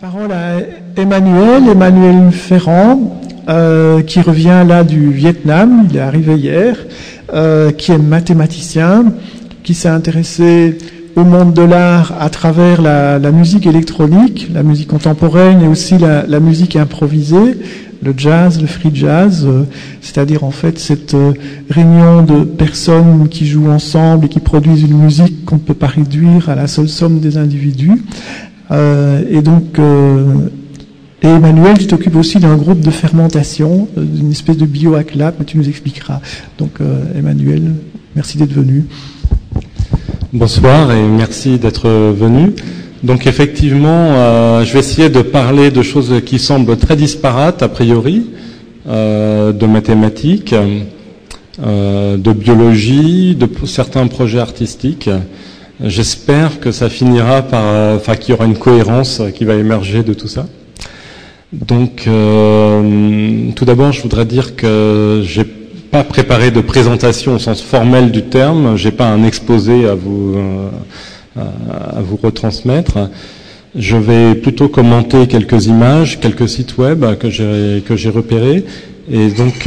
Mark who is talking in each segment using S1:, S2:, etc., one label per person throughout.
S1: Parole à Emmanuel Ferrand, qui revient là du Vietnam, il est arrivé hier, qui est mathématicien, qui s'est intéressé au monde de l'art à travers la musique électronique, la musique contemporaine et aussi la musique improvisée, le jazz, le free jazz, c'est-à-dire en fait cette réunion de personnes qui jouent ensemble et qui produisent une musique qu'on ne peut pas réduire à la seule somme des individus. Et donc, Emmanuel, tu t'occupes aussi d'un groupe de fermentation, d'une espèce de biohack lab, mais tu nous expliqueras. Donc, Emmanuel, merci d'être venu.
S2: Bonsoir et merci d'être venu. Donc effectivement, je vais essayer de parler de choses qui semblent très disparates a priori, de mathématiques, de biologie, de certains projets artistiques. J'espère que ça finira par, qu'il y aura une cohérence qui va émerger de tout ça. Donc, tout d'abord, je voudrais dire que j'ai pas préparé de présentation au sens formel du terme. J'ai pas un exposé à vous retransmettre. Je vais plutôt commenter quelques images, quelques sites web que j'ai repérés. Et donc,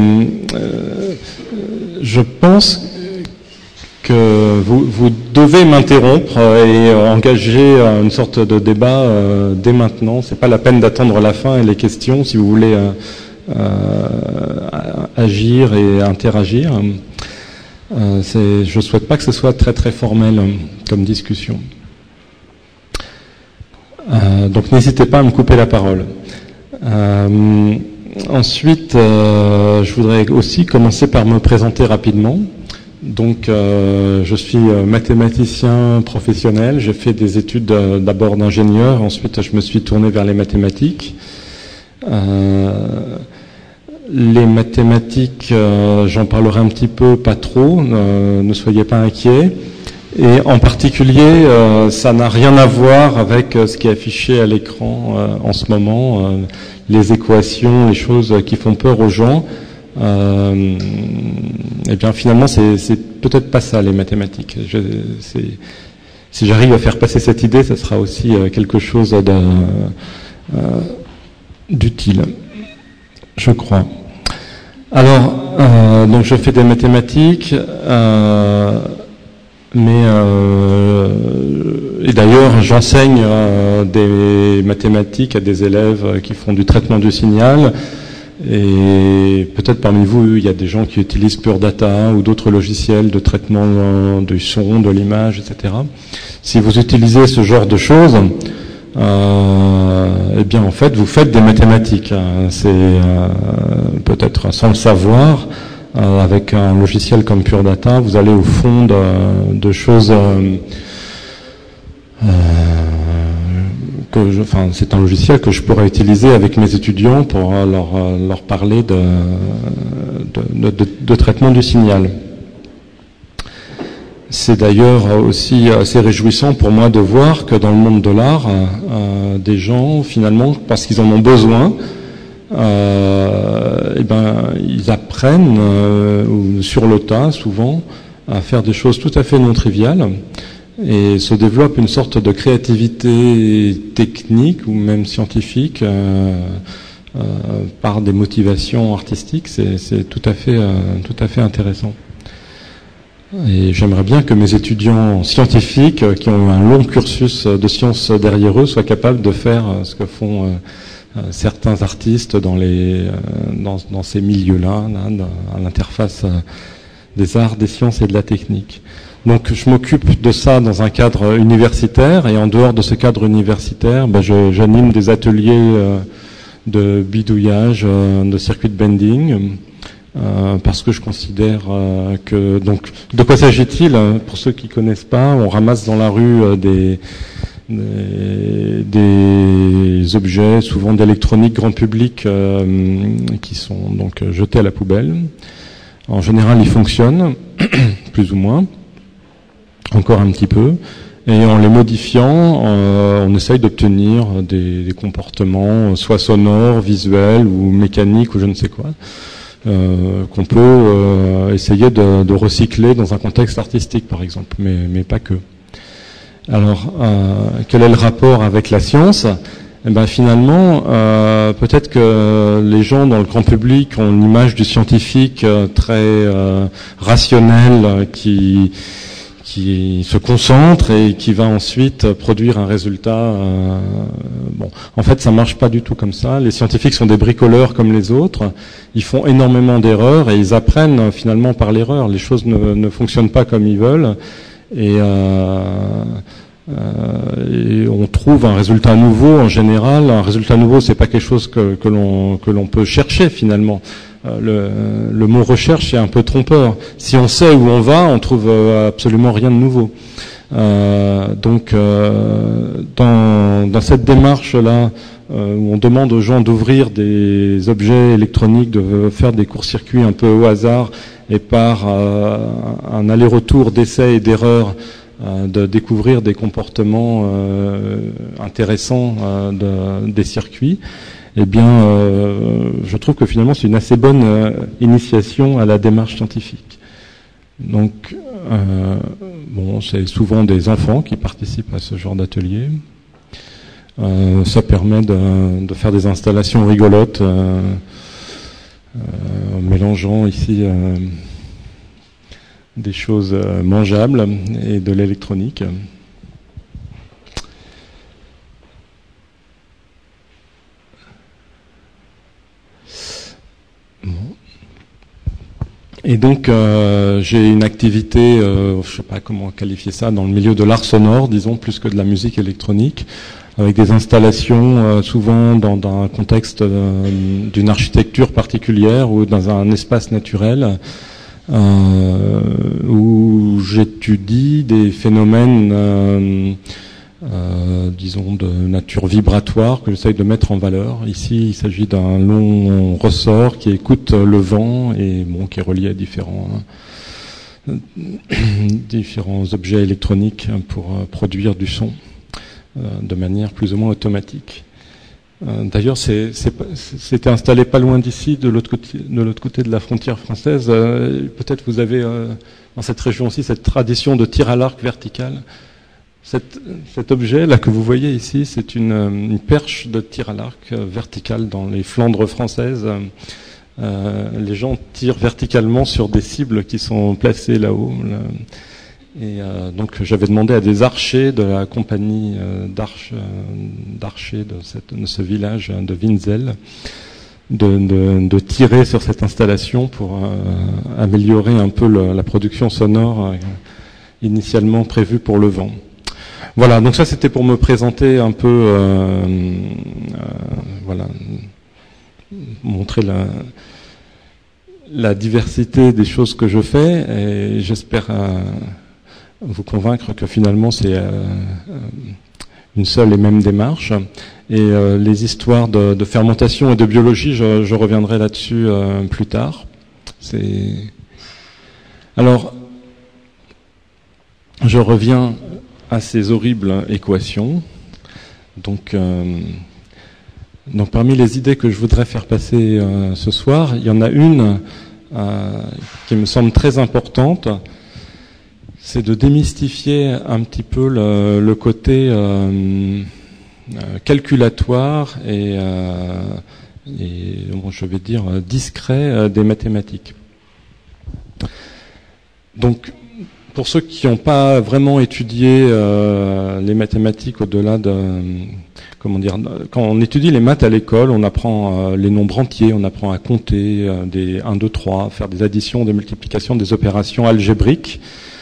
S2: je pense que vous devez m'interrompre et engager une sorte de débat dès maintenant. C'est pas la peine d'attendre la fin et les questions si vous voulez agir et interagir. Je souhaite pas que ce soit très très formel comme discussion. Donc n'hésitez pas à me couper la parole. Ensuite, je voudrais aussi commencer par me présenter rapidement. Donc, je suis mathématicien professionnel. J'ai fait des études d'abord d'ingénieur. Ensuite, je me suis tourné vers les mathématiques. Les mathématiques, j'en parlerai un petit peu, pas trop. Ne soyez pas inquiets. Et en particulier, ça n'a rien à voir avec ce qui est affiché à l'écran en ce moment, les équations, les choses qui font peur aux gens. Eh bien finalement c'est peut-être pas ça les mathématiques. Si j'arrive à faire passer cette idée, ça sera aussi quelque chose d'utile, je crois. Alors donc je fais des mathématiques, et d'ailleurs j'enseigne des mathématiques à des élèves qui font du traitement du signal. Et peut-être parmi vous, il y a des gens qui utilisent Pure Data ou d'autres logiciels de traitement du son, de l'image, etc. Si vous utilisez ce genre de choses, eh bien en fait, vous faites des mathématiques. C'est peut-être sans le savoir, avec un logiciel comme Pure Data, vous allez au fond de choses. C'est un logiciel que je pourrais utiliser avec mes étudiants pour leur parler de traitement du signal. C'est d'ailleurs aussi assez réjouissant pour moi de voir que dans le monde de l'art, des gens, finalement, parce qu'ils en ont besoin, ils apprennent sur le tas, souvent, à faire des choses tout à fait non triviales. Et se développe une sorte de créativité technique ou même scientifique par des motivations artistiques. C'est tout à fait intéressant. Et j'aimerais bien que mes étudiants scientifiques qui ont un long cursus de sciences derrière eux soient capables de faire ce que font certains artistes dans ces milieux-là, à l'interface des arts, des sciences et de la technique. Donc je m'occupe de ça dans un cadre universitaire, et en dehors de ce cadre universitaire, j'anime des ateliers de bidouillage, de circuit de bending, parce que je considère que... Donc, de quoi s'agit-il? Pour ceux qui connaissent pas, on ramasse dans la rue des objets, souvent d'électronique grand public, qui sont donc jetés à la poubelle. En général, ils fonctionnent, plus ou moins. Encore un petit peu, et en les modifiant, on essaye d'obtenir des comportements, soit sonores, visuels ou mécaniques ou je ne sais quoi, qu'on peut essayer de recycler dans un contexte artistique, par exemple, mais pas que. Alors, quel est le rapport avec la science? Et ben finalement, peut-être que les gens dans le grand public ont l'image du scientifique très rationnel qui se concentre et qui va ensuite produire un résultat. Bon, en fait, ça marche pas du tout comme ça. Les scientifiques sont des bricoleurs comme les autres. Ils font énormément d'erreurs et ils apprennent finalement par l'erreur. Les choses ne fonctionnent pas comme ils veulent et on trouve un résultat nouveau en général. Un résultat nouveau, c'est pas quelque chose que l'on peut chercher finalement. Le mot recherche est un peu trompeur. Si on sait où on va, on trouve absolument rien de nouveau. Donc, dans cette démarche-là, où on demande aux gens d'ouvrir des objets électroniques, de faire des courts-circuits un peu au hasard, et par un aller-retour d'essais et d'erreurs, de découvrir des comportements intéressants des circuits, eh bien, je trouve que finalement c'est une assez bonne initiation à la démarche scientifique. Donc, bon, c'est souvent des enfants qui participent à ce genre d'atelier. Ça permet de faire des installations rigolotes, en mélangeant ici des choses mangeables et de l'électronique. Et donc j'ai une activité, je sais pas comment qualifier ça, dans le milieu de l'art sonore, disons, plus que de la musique électronique, avec des installations souvent dans un contexte d'une architecture particulière ou dans un espace naturel où j'étudie des phénomènes disons de nature vibratoire que j'essaye de mettre en valeur. Ici, il s'agit d'un long ressort qui écoute le vent et bon, qui est relié à différents objets électroniques pour produire du son de manière plus ou moins automatique. D'ailleurs, c'était installé pas loin d'ici, de l'autre côté de la frontière française. Peut-être vous avez dans cette région aussi cette tradition de tir à l'arc vertical. Cet objet là que vous voyez ici, c'est une perche de tir à l'arc verticale dans les Flandres françaises. Les gens tirent verticalement sur des cibles qui sont placées là-haut. Et donc j'avais demandé à des archers de la compagnie d'archers de ce village de Winzel de tirer sur cette installation pour améliorer un peu la production sonore initialement prévue pour le vent. Voilà, donc ça c'était pour me présenter un peu, voilà, montrer la diversité des choses que je fais, et j'espère vous convaincre que finalement c'est une seule et même démarche. Et les histoires de fermentation et de biologie, je reviendrai là-dessus plus tard. Alors, je reviens à ces horribles équations. Donc parmi les idées que je voudrais faire passer ce soir, il y en a une qui me semble très importante, c'est de démystifier un petit peu le côté calculatoire et bon, je vais dire discret des mathématiques. Donc, pour ceux qui n'ont pas vraiment étudié les mathématiques au-delà de, comment dire, quand on étudie les maths à l'école, on apprend les nombres entiers, on apprend à compter des 1, 2, 3, faire des additions, des multiplications, des opérations algébriques.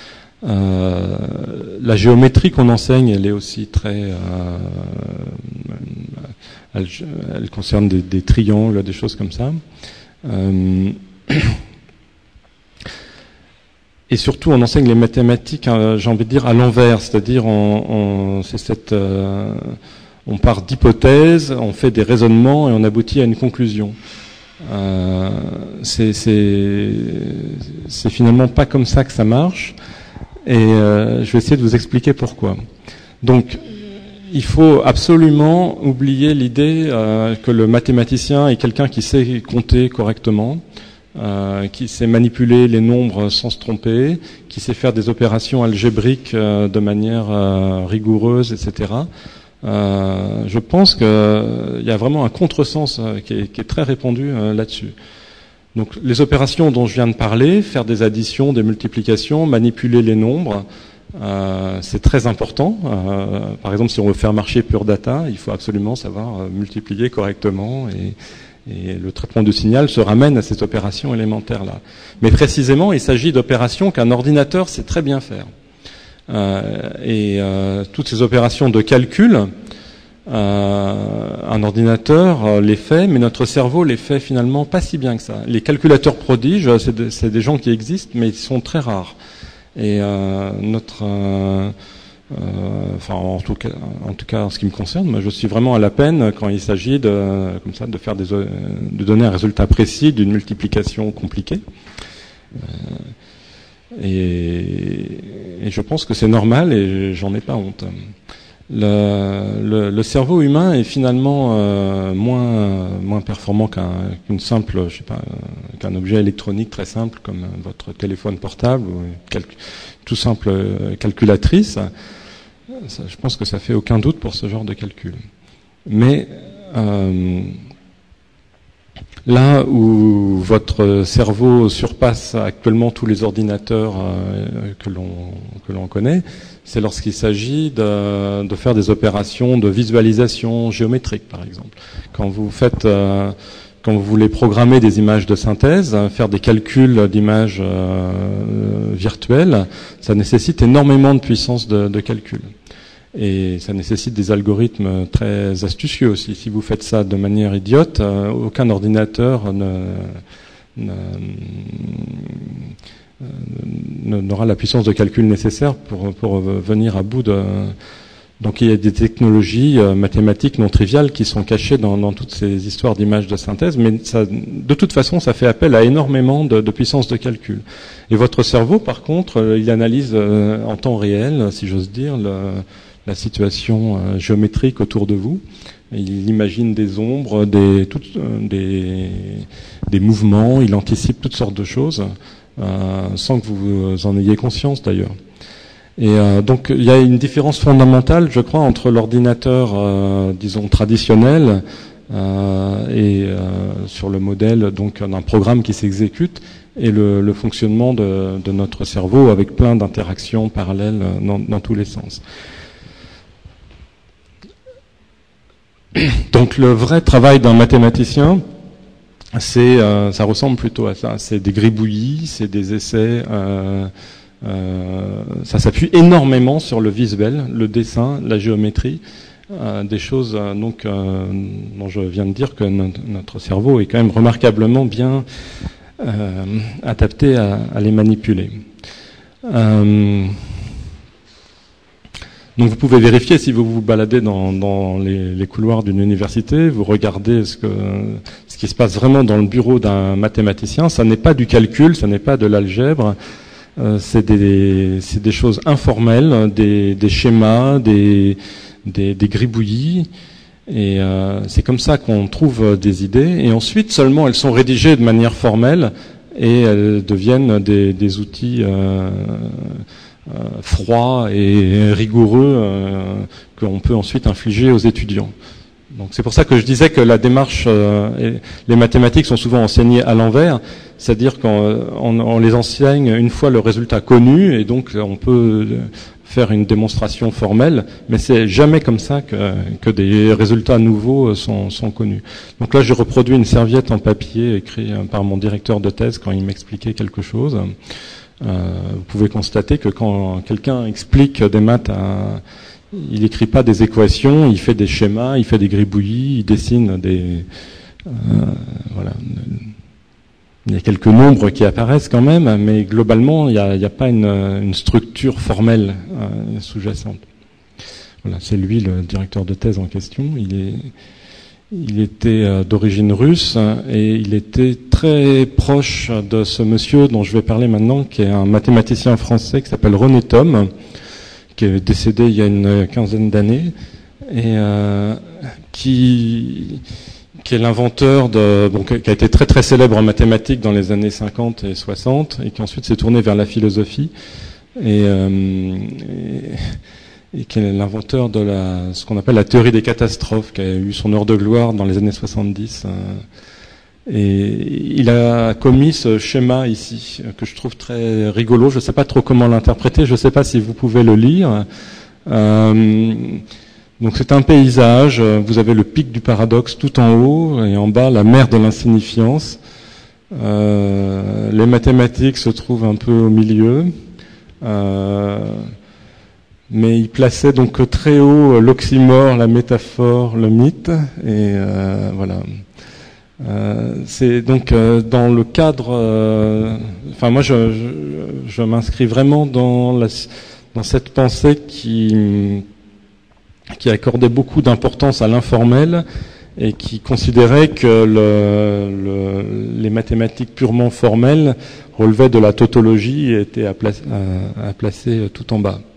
S2: La géométrie qu'on enseigne, elle est aussi très, elle concerne des triangles, des choses comme ça. Et surtout, on enseigne les mathématiques, j'ai envie de dire, à l'envers, c'est-à-dire on part d'hypothèses, on fait des raisonnements et on aboutit à une conclusion. C'est finalement pas comme ça que ça marche, et je vais essayer de vous expliquer pourquoi. Donc, il faut absolument oublier l'idée que le mathématicien est quelqu'un qui sait compter correctement, qui sait manipuler les nombres sans se tromper, qui sait faire des opérations algébriques de manière rigoureuse, etc. Je pense qu'il y a vraiment un contresens qui est très répandu là-dessus. Donc les opérations dont je viens de parler, faire des additions, des multiplications, manipuler les nombres, c'est très important. Par exemple, si on veut faire marcher Pure Data, il faut absolument savoir multiplier correctement et le traitement du signal se ramène à ces opérations élémentaires-là. Mais précisément, il s'agit d'opérations qu'un ordinateur sait très bien faire. Toutes ces opérations de calcul, un ordinateur les fait, mais notre cerveau les fait finalement pas si bien que ça. Les calculateurs prodiges, c'est des gens qui existent, mais ils sont très rares. Et en tout cas en ce qui me concerne, moi je suis vraiment à la peine quand il s'agit de donner un résultat précis d'une multiplication compliquée. Et je pense que c'est normal et j'en ai pas honte. Le cerveau humain est finalement moins performant qu'une simple, qu'un objet électronique très simple comme votre téléphone portable ou tout simple calculatrice. Je pense que ça fait aucun doute pour ce genre de calcul. Mais là où votre cerveau surpasse actuellement tous les ordinateurs que l'on connaît, c'est lorsqu'il s'agit de faire des opérations de visualisation géométrique, par exemple. Quand vous voulez programmer des images de synthèse, faire des calculs d'images virtuelles, ça nécessite énormément de puissance de calcul. Et ça nécessite des algorithmes très astucieux aussi. Si vous faites ça de manière idiote, aucun ordinateur n'aura la puissance de calcul nécessaire pour venir à bout de... Donc il y a des technologies mathématiques non triviales qui sont cachées dans toutes ces histoires d'images de synthèse, mais ça, de toute façon ça fait appel à énormément de puissance de calcul. Et votre cerveau par contre, il analyse en temps réel, si j'ose dire, la situation géométrique autour de vous. Il imagine des ombres, des mouvements, il anticipe toutes sortes de choses, sans que vous en ayez conscience d'ailleurs. Et donc il y a une différence fondamentale, je crois, entre l'ordinateur, disons, traditionnel sur le modèle donc d'un programme qui s'exécute et le fonctionnement de notre cerveau avec plein d'interactions parallèles dans tous les sens. Donc le vrai travail d'un mathématicien, ça ressemble plutôt à ça. C'est des gribouillis, c'est des essais. Ça s'appuie énormément sur le visuel, le dessin, la géométrie, des choses dont je viens de dire que notre cerveau est quand même remarquablement bien adapté à les manipuler. Donc vous pouvez vérifier si vous vous baladez dans les couloirs d'une université, vous regardez ce qui se passe vraiment dans le bureau d'un mathématicien. Ça n'est pas du calcul, ça n'est pas de l'algèbre, c'est des choses informelles, des schémas, des gribouillis. Et c'est comme ça qu'on trouve des idées. Et ensuite seulement elles sont rédigées de manière formelle et elles deviennent des outils froid et rigoureux qu'on peut ensuite infliger aux étudiants. Donc c'est pour ça que je disais que la démarche, les mathématiques sont souvent enseignées à l'envers, c'est-à-dire qu'on les enseigne une fois le résultat connu et donc on peut faire une démonstration formelle, mais c'est jamais comme ça que des résultats nouveaux sont connus. Donc là, je reproduis une serviette en papier écrite par mon directeur de thèse quand il m'expliquait quelque chose. Vous pouvez constater que quand quelqu'un explique des maths, il n'écrit pas des équations, il fait des schémas, il fait des gribouillis, il dessine voilà. Il y a quelques nombres qui apparaissent quand même, mais globalement, il n'y a pas une structure formelle sous-jacente. Voilà, c'est lui le directeur de thèse en question. Il était d'origine russe et il était très proche de ce monsieur dont je vais parler maintenant, qui est un mathématicien français qui s'appelle René Thom, qui est décédé il y a une quinzaine d'années et qui est l'inventeur qui a été très très célèbre en mathématiques dans les années 50 et 60 et qui ensuite s'est tourné vers la philosophie et et qui est l'inventeur de ce qu'on appelle la théorie des catastrophes, qui a eu son heure de gloire dans les années 70. Et il a commis ce schéma ici, que je trouve très rigolo. Je ne sais pas trop comment l'interpréter, je ne sais pas si vous pouvez le lire. Donc c'est un paysage, vous avez le pic du paradoxe tout en haut, et en bas la mer de l'insignifiance. Les mathématiques se trouvent un peu au milieu, mais il plaçait donc très haut l'oxymore, la métaphore, le mythe, et voilà. C'est donc dans le cadre. Enfin, moi, je m'inscris vraiment dans cette pensée qui accordait beaucoup d'importance à l'informel et qui considérait que les mathématiques purement formelles relevaient de la tautologie et étaient à placer tout en bas.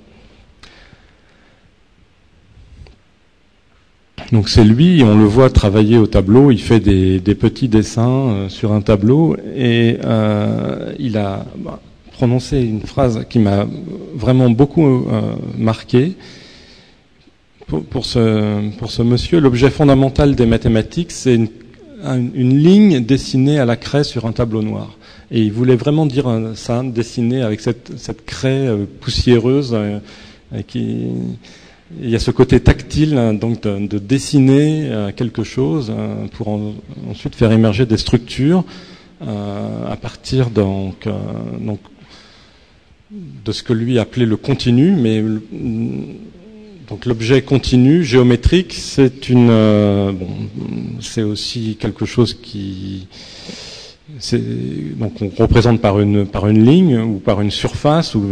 S2: Donc c'est lui, on le voit travailler au tableau, il fait des petits dessins sur un tableau, et il a prononcé une phrase qui m'a vraiment beaucoup marqué. Pour ce monsieur, l'objet fondamental des mathématiques, c'est une ligne dessinée à la craie sur un tableau noir. Et il voulait vraiment dire ça, dessiner avec cette craie poussiéreuse il y a ce côté tactile, donc de dessiner quelque chose pour ensuite faire émerger des structures à partir donc de ce que lui appelait le continu, mais donc l'objet continu géométrique, c'est c'est aussi quelque chose donc on représente par une ligne ou par une surface ou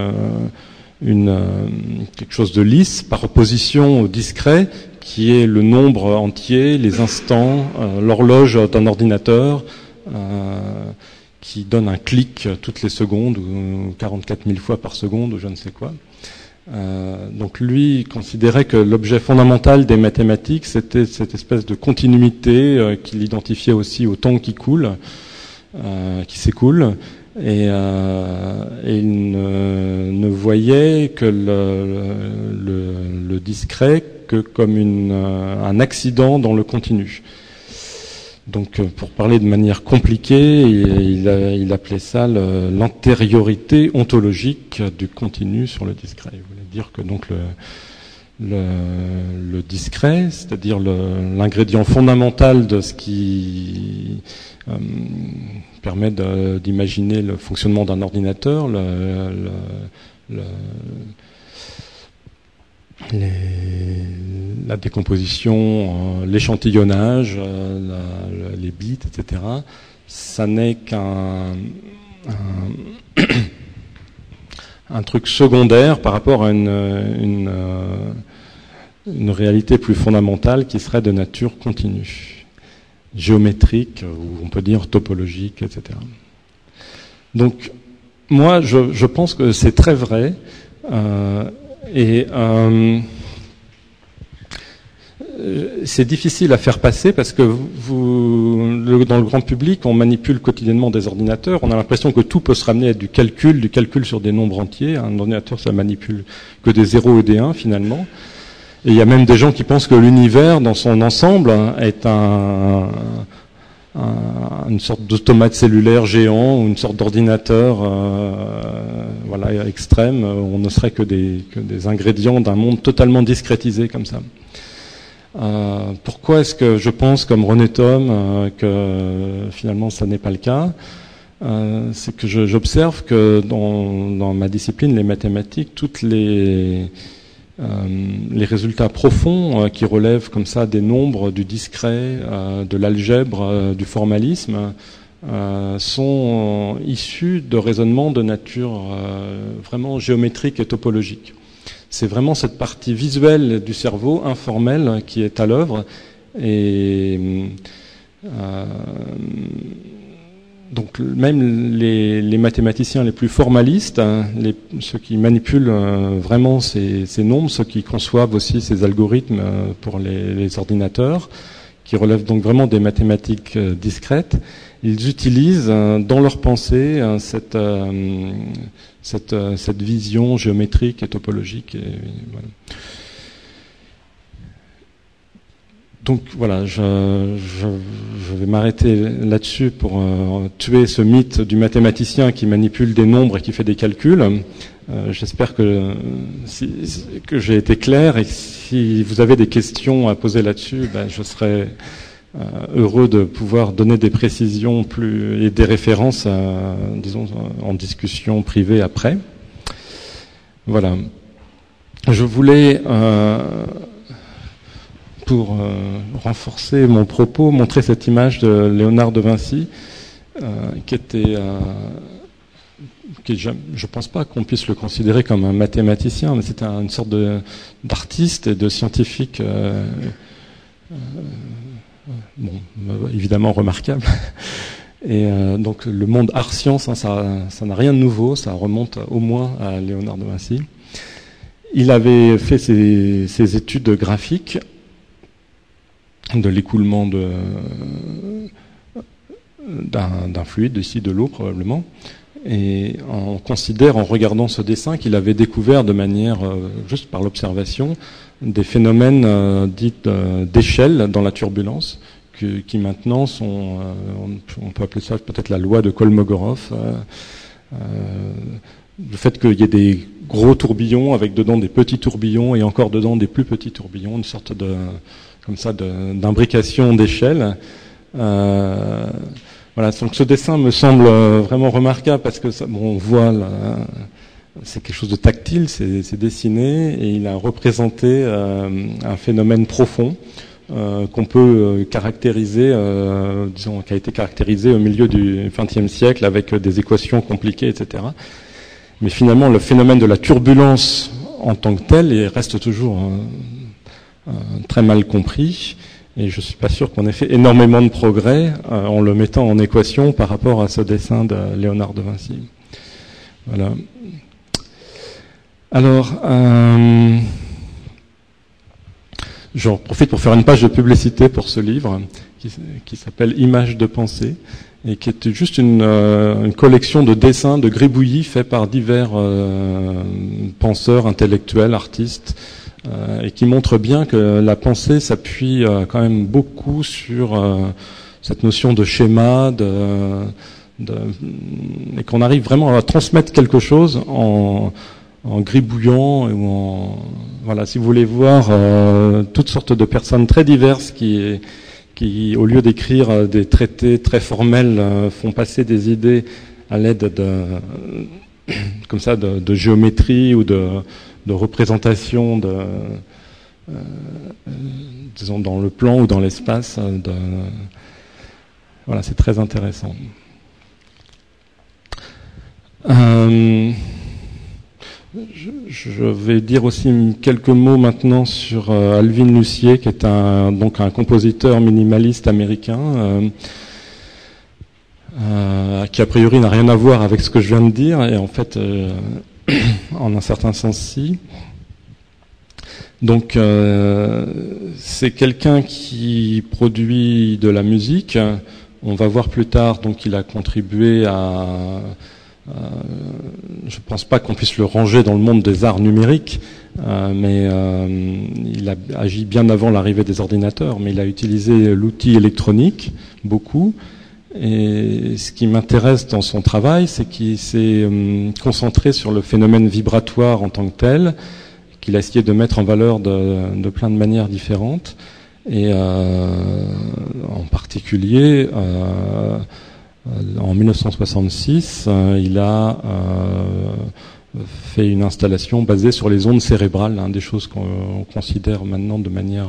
S2: quelque chose de lisse par opposition au discret qui est le nombre entier, les instants, l'horloge d'un ordinateur qui donne un clic toutes les secondes ou 44 000 fois par seconde ou je ne sais quoi. Donc lui considérait que l'objet fondamental des mathématiques c'était cette espèce de continuité qu'il identifiait aussi au temps qui coule, qui s'écoule. Et il ne voyait que le discret que comme un accident dans le continu. Donc, pour parler de manière compliquée, il appelait ça l'antériorité ontologique du continu sur le discret. Il voulait dire que donc le discret, c'est-à-dire l'ingrédient fondamental de ce qui permet d'imaginer le fonctionnement d'un ordinateur, la décomposition, l'échantillonnage, les bits, etc. Ça n'est qu'un truc secondaire par rapport à une réalité plus fondamentale qui serait de nature continue, géométrique, ou on peut dire topologique, etc. Donc, moi, je pense que c'est très vrai, c'est difficile à faire passer parce que dans le grand public, on manipule quotidiennement des ordinateurs, on a l'impression que tout peut se ramener à du calcul sur des nombres entiers. Un ordinateur, ça manipule que des 0 et des 1 finalement. Et il y a même des gens qui pensent que l'univers, dans son ensemble, est une sorte d'automate cellulaire géant ou une sorte d'ordinateur extrême. On ne serait que des ingrédients d'un monde totalement discrétisé comme ça. Pourquoi est-ce que je pense, comme René Thom, que finalement ça n'est pas le cas? C'est que j'observe que dans ma discipline, les mathématiques, toutes les résultats profonds qui relèvent comme ça des nombres, du discret, de l'algèbre, du formalisme, sont issus de raisonnements de nature vraiment géométrique et topologique. C'est vraiment cette partie visuelle du cerveau, informelle, qui est à l'œuvre. Et donc même les mathématiciens les plus formalistes, ceux qui manipulent vraiment ces nombres, ceux qui conçoivent aussi ces algorithmes pour les ordinateurs, qui relèvent donc vraiment des mathématiques discrètes, ils utilisent dans leur pensée cette vision géométrique et topologique. Et voilà. Donc voilà, je vais m'arrêter là-dessus pour tuer ce mythe du mathématicien qui manipule des nombres et qui fait des calculs. J'espère que j'ai été clair, et si vous avez des questions à poser là-dessus, je serai heureux de pouvoir donner des précisions et des références, disons, en discussion privée après. Voilà. Je voulais, pour renforcer mon propos, montrer cette image de Léonard de Vinci, je ne pense pas qu'on puisse le considérer comme un mathématicien, mais c'était une sorte d'artiste et de scientifique, évidemment remarquable. Et donc le monde art-science, ça n'a rien de nouveau, ça remonte au moins à Léonard de Vinci. Il avait fait ses études graphiques de l'écoulement d'un fluide, ici de l'eau probablement. Et on considère, en regardant ce dessin, qu'il avait découvert de manière, juste par l'observation, des phénomènes dits d'échelle dans la turbulence, qui maintenant sont, on peut appeler ça peut-être la loi de Kolmogorov, le fait qu'il y ait des gros tourbillons avec dedans des petits tourbillons et encore dedans des plus petits tourbillons, une sorte d'imbrication d'échelle. Voilà, donc ce dessin me semble vraiment remarquable parce que on voit c'est quelque chose de tactile, c'est dessiné et il a représenté un phénomène profond qu'on peut caractériser, disons, qui a été caractérisé au milieu du XXe siècle avec des équations compliquées, etc. Mais finalement, le phénomène de la turbulence en tant que tel, il reste toujours très mal compris. Et je suis pas sûr qu'on ait fait énormément de progrès en le mettant en équation par rapport à ce dessin de Léonard de Vinci. Voilà. Alors, j'en profite pour faire une page de publicité pour ce livre qui s'appelle Images de pensée et qui est juste une collection de dessins, de gribouillis faits par divers penseurs, intellectuels, artistes, et qui montre bien que la pensée s'appuie quand même beaucoup sur cette notion de schéma, et qu'on arrive vraiment à transmettre quelque chose en gribouillant ou voilà, si vous voulez voir toutes sortes de personnes très diverses qui au lieu d'écrire des traités très formels font passer des idées à l'aide comme ça de géométrie ou de représentation disons dans le plan ou dans l'espace. Voilà, c'est très intéressant. Je vais dire aussi quelques mots maintenant sur Alvin Lucier, qui est donc un compositeur minimaliste américain, qui a priori n'a rien à voir avec ce que je viens de dire, et en fait, en un certain sens, si. Donc, c'est quelqu'un qui produit de la musique. On va voir plus tard, donc il a contribué à... je ne pense pas qu'on puisse le ranger dans le monde des arts numériques, mais il a agi bien avant l'arrivée des ordinateurs, mais il a utilisé l'outil électronique beaucoup. Et ce qui m'intéresse dans son travail, c'est qu'il s'est concentré sur le phénomène vibratoire en tant que tel, qu'il a essayé de mettre en valeur de plein de manières différentes. Et en particulier, en 1966, il a fait une installation basée sur les ondes cérébrales, des choses qu'on considère maintenant de manière...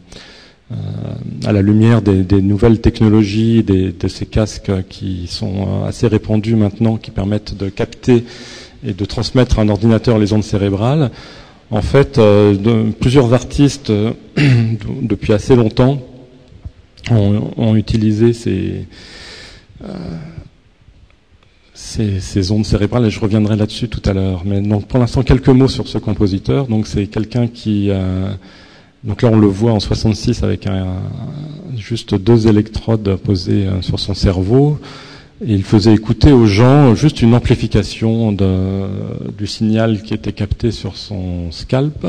S2: à la lumière des nouvelles technologies, de ces casques qui sont assez répandus maintenant, qui permettent de capter et de transmettre à un ordinateur les ondes cérébrales. En fait, plusieurs artistes, depuis assez longtemps, ont utilisé ces ondes cérébrales, et je reviendrai là-dessus tout à l'heure. Mais donc, pour l'instant, quelques mots sur ce compositeur. Donc, c'est quelqu'un qui Donc là, on le voit en 66 avec juste 2 électrodes posées sur son cerveau. Et il faisait écouter aux gens juste une amplification du signal qui était capté sur son scalp.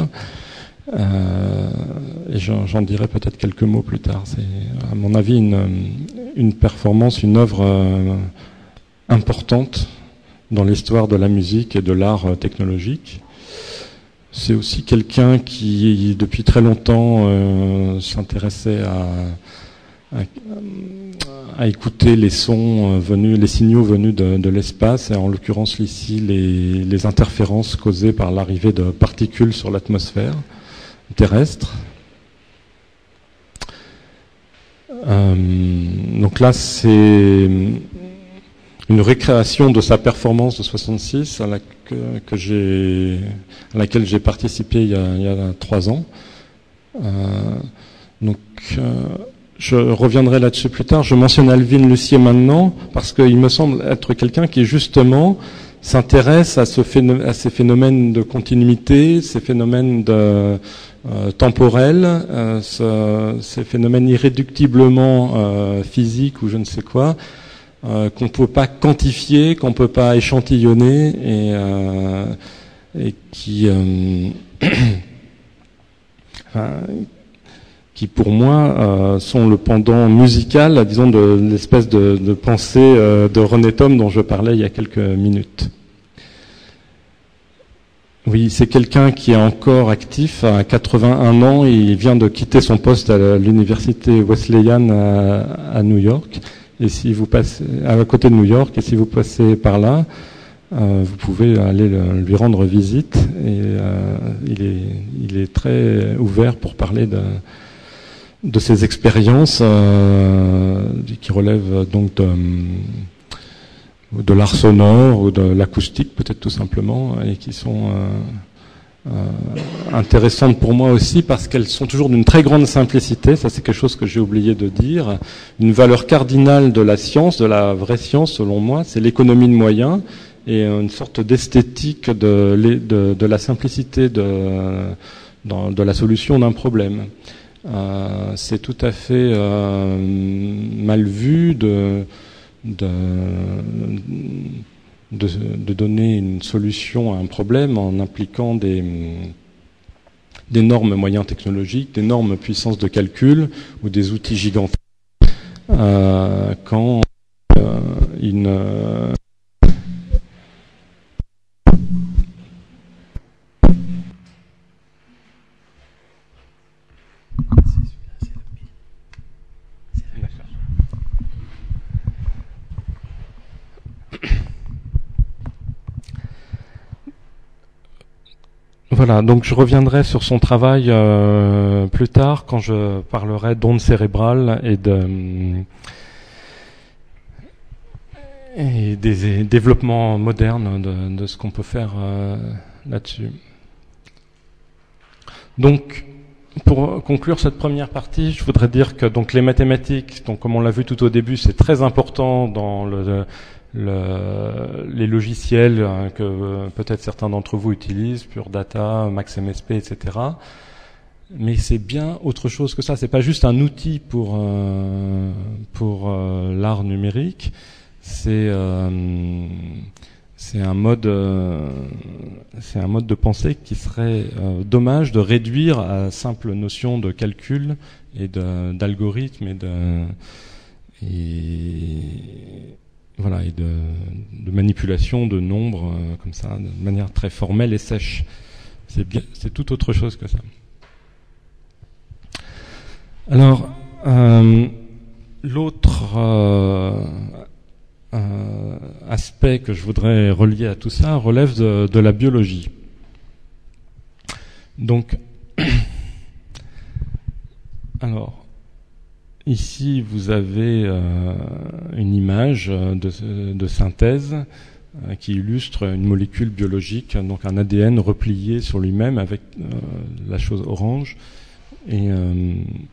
S2: Et j'en dirai peut-être quelques mots plus tard. C'est, à mon avis, une performance, une œuvre importante dans l'histoire de la musique et de l'art technologique. C'est aussi quelqu'un qui, depuis très longtemps, s'intéressait à écouter les sons venus, les signaux venus de l'espace, et en l'occurrence ici les interférences causées par l'arrivée de particules sur l'atmosphère terrestre. Donc là, c'est une récréation de sa performance de 66 à laquelle j'ai participé il y a 3 ans. Je reviendrai là-dessus plus tard. Je mentionne Alvin Lucier maintenant parce qu'il me semble être quelqu'un qui justement s'intéresse à ces phénomènes de continuité, ces phénomènes temporels, ces phénomènes irréductiblement physiques ou je ne sais quoi, qu'on ne peut pas quantifier, qu'on ne peut pas échantillonner et qui qui pour moi sont le pendant musical, disons, de l'espèce de pensée de René Thom dont je parlais il y a quelques minutes. Oui, c'est quelqu'un qui est encore actif à 81 ans. Il vient de quitter son poste à l'université Wesleyan à New York. Et si vous passez à côté de New York, et si vous passez par là, vous pouvez aller lui rendre visite. Et il est très ouvert pour parler de ces expériences qui relèvent donc de l'art sonore ou de l'acoustique peut-être tout simplement, et qui sont intéressantes pour moi aussi parce qu'elles sont toujours d'une très grande simplicité. Ça, c'est quelque chose que j'ai oublié de dire. Une valeur cardinale de la science, de la vraie science selon moi, c'est l'économie de moyens et une sorte d'esthétique de la simplicité de la solution d'un problème. C'est tout à fait mal vu de donner une solution à un problème en impliquant d'énormes moyens technologiques, d'énormes puissances de calcul ou des outils gigantesques quand Voilà, donc je reviendrai sur son travail plus tard quand je parlerai d'ondes cérébrales et des développements modernes de ce qu'on peut faire là-dessus. Donc, pour conclure cette première partie, je voudrais dire que donc les mathématiques, donc comme on l'a vu tout au début, c'est très important dans les logiciels que peut-être certains d'entre vous utilisent, Pure Data, MaxMSP, etc. Mais c'est bien autre chose que ça. C'est pas juste un outil pour l'art numérique. C'est un mode de pensée qui serait dommage de réduire à simple notion de calcul et d'algorithme voilà, et de manipulation de nombres comme ça, de manière très formelle et sèche. C'est tout autre chose que ça. Alors, l'autre aspect que je voudrais relier à tout ça relève de la biologie. Donc, alors, ici, vous avez une image de synthèse qui illustre une molécule biologique, donc un ADN replié sur lui-même avec la chose orange et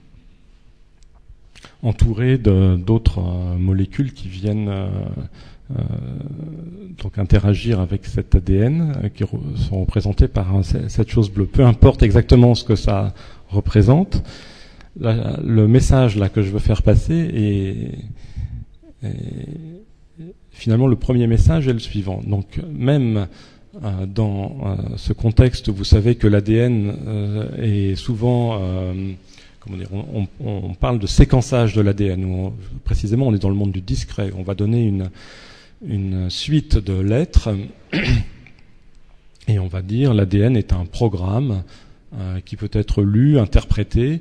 S2: entouré d'autres molécules qui viennent donc interagir avec cet ADN qui sont représentés par cette chose bleue. Peu importe exactement ce que ça représente, le message là que je veux faire passer est finalement le premier message est le suivant. Donc même dans ce contexte, vous savez que l'ADN est souvent comment dire, on parle de séquençage de l'ADN. Précisément, on est dans le monde du discret. On va donner une suite de lettres et on va dire l'ADN est un programme qui peut être lu, interprété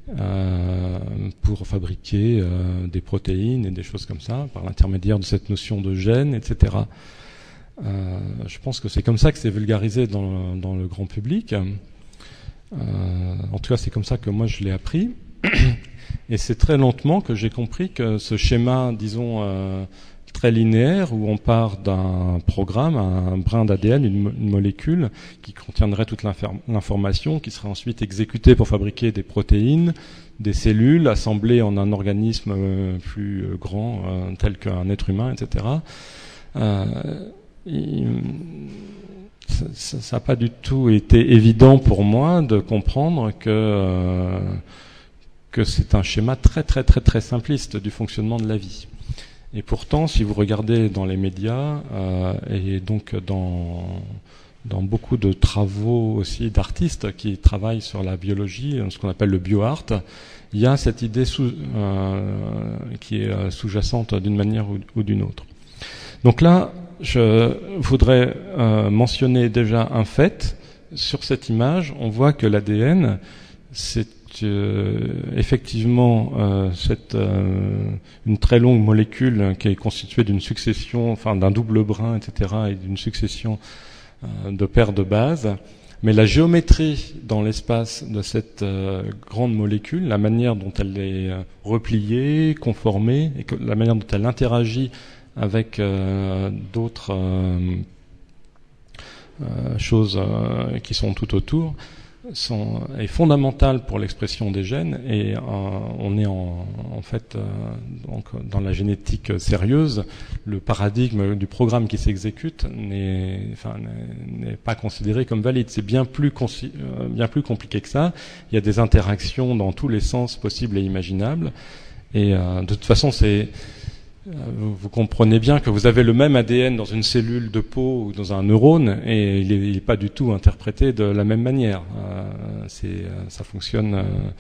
S2: pour fabriquer des protéines et des choses comme ça par l'intermédiaire de cette notion de gène, etc. Je pense que c'est comme ça que c'est vulgarisé dans le grand public. En tout cas, c'est comme ça que moi je l'ai appris. Et c'est très lentement que j'ai compris que ce schéma, disons, très linéaire, où on part d'un programme, un brin d'ADN, une molécule qui contiendrait toute l'information, qui serait ensuite exécutée pour fabriquer des protéines, des cellules assemblées en un organisme plus grand, tel qu'un être humain, etc. Ça n'a pas du tout été évident pour moi de comprendre que c'est un schéma très très très très simpliste du fonctionnement de la vie. Et pourtant, si vous regardez dans les médias et donc dans beaucoup de travaux aussi d'artistes qui travaillent sur la biologie, ce qu'on appelle le bioart, il y a cette idée qui est sous-jacente d'une manière ou d'une autre. Donc là, je voudrais mentionner déjà un fait. Sur cette image, on voit que l'ADN, c'est effectivement une très longue molécule qui est constituée d'une succession, enfin d'un double brin, etc., et d'une succession de paires de bases. Mais la géométrie dans l'espace de cette grande molécule, la manière dont elle est repliée, conformée, et la manière dont elle interagit avec d'autres choses qui sont tout autour, est fondamentale pour l'expression des gènes. Et on est en fait donc dans la génétique sérieuse, le paradigme du programme qui s'exécute n'est pas considéré comme valide. C'est bien plus compliqué que ça. Il y a des interactions dans tous les sens possibles et imaginables. Et de toute façon, vous comprenez bien que vous avez le même ADN dans une cellule de peau ou dans un neurone et il n'est pas du tout interprété de la même manière. Ça fonctionne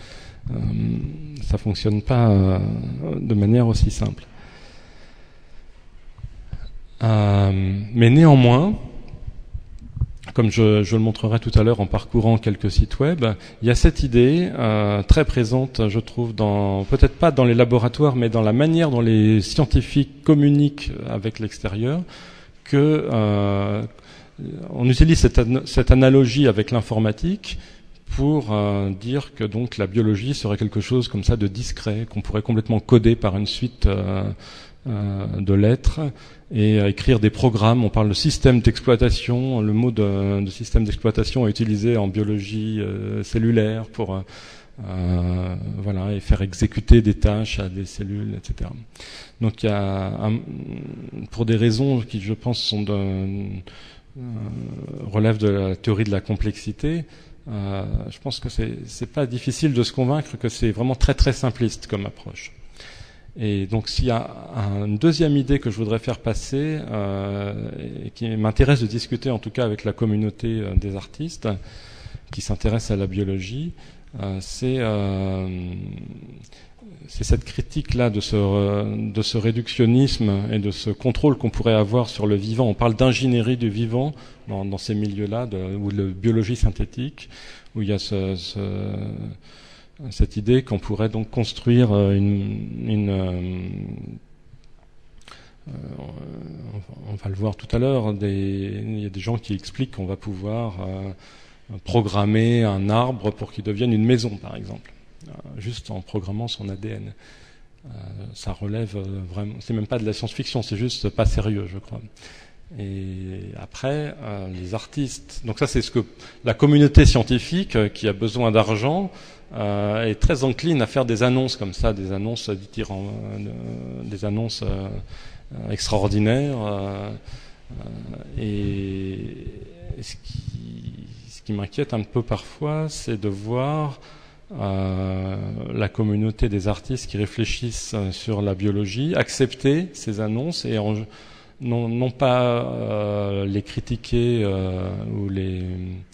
S2: pas de manière aussi simple. Mais néanmoins, comme je le montrerai tout à l'heure en parcourant quelques sites web, il y a cette idée très présente, je trouve, peut-être pas dans les laboratoires, mais dans la manière dont les scientifiques communiquent avec l'extérieur, que on utilise cette analogie avec l'informatique pour dire que donc la biologie serait quelque chose comme ça de discret, qu'on pourrait complètement coder par une suite de lettres et écrire des programmes. On parle de système d'exploitation. Le mot de système d'exploitation est utilisé en biologie cellulaire pour et faire exécuter des tâches à des cellules, etc. Donc il y a pour des raisons qui, je pense, relèvent de la théorie de la complexité. Je pense que c'est pas difficile de se convaincre que c'est vraiment très très simpliste comme approche. Et donc s'il y a une deuxième idée que je voudrais faire passer, et qui m'intéresse de discuter en tout cas avec la communauté des artistes qui s'intéressent à la biologie, c'est cette critique-là de ce réductionnisme et de ce contrôle qu'on pourrait avoir sur le vivant. On parle d'ingénierie du vivant dans ces milieux-là, ou de biologie synthétique, où il y a cette idée qu'on pourrait donc construire on va le voir tout à l'heure, il y a des gens qui expliquent qu'on va pouvoir programmer un arbre pour qu'il devienne une maison, par exemple, juste en programmant son ADN. Ça relève vraiment, c'est même pas de la science-fiction, c'est juste pas sérieux, je crois. Et après, les artistes, donc ça c'est ce que la communauté scientifique qui a besoin d'argent est très encline à faire des annonces comme ça, des annonces extraordinaire. Et ce qui m'inquiète un peu parfois, c'est de voir la communauté des artistes qui réfléchissent sur la biologie accepter ces annonces et non pas les critiquer ou les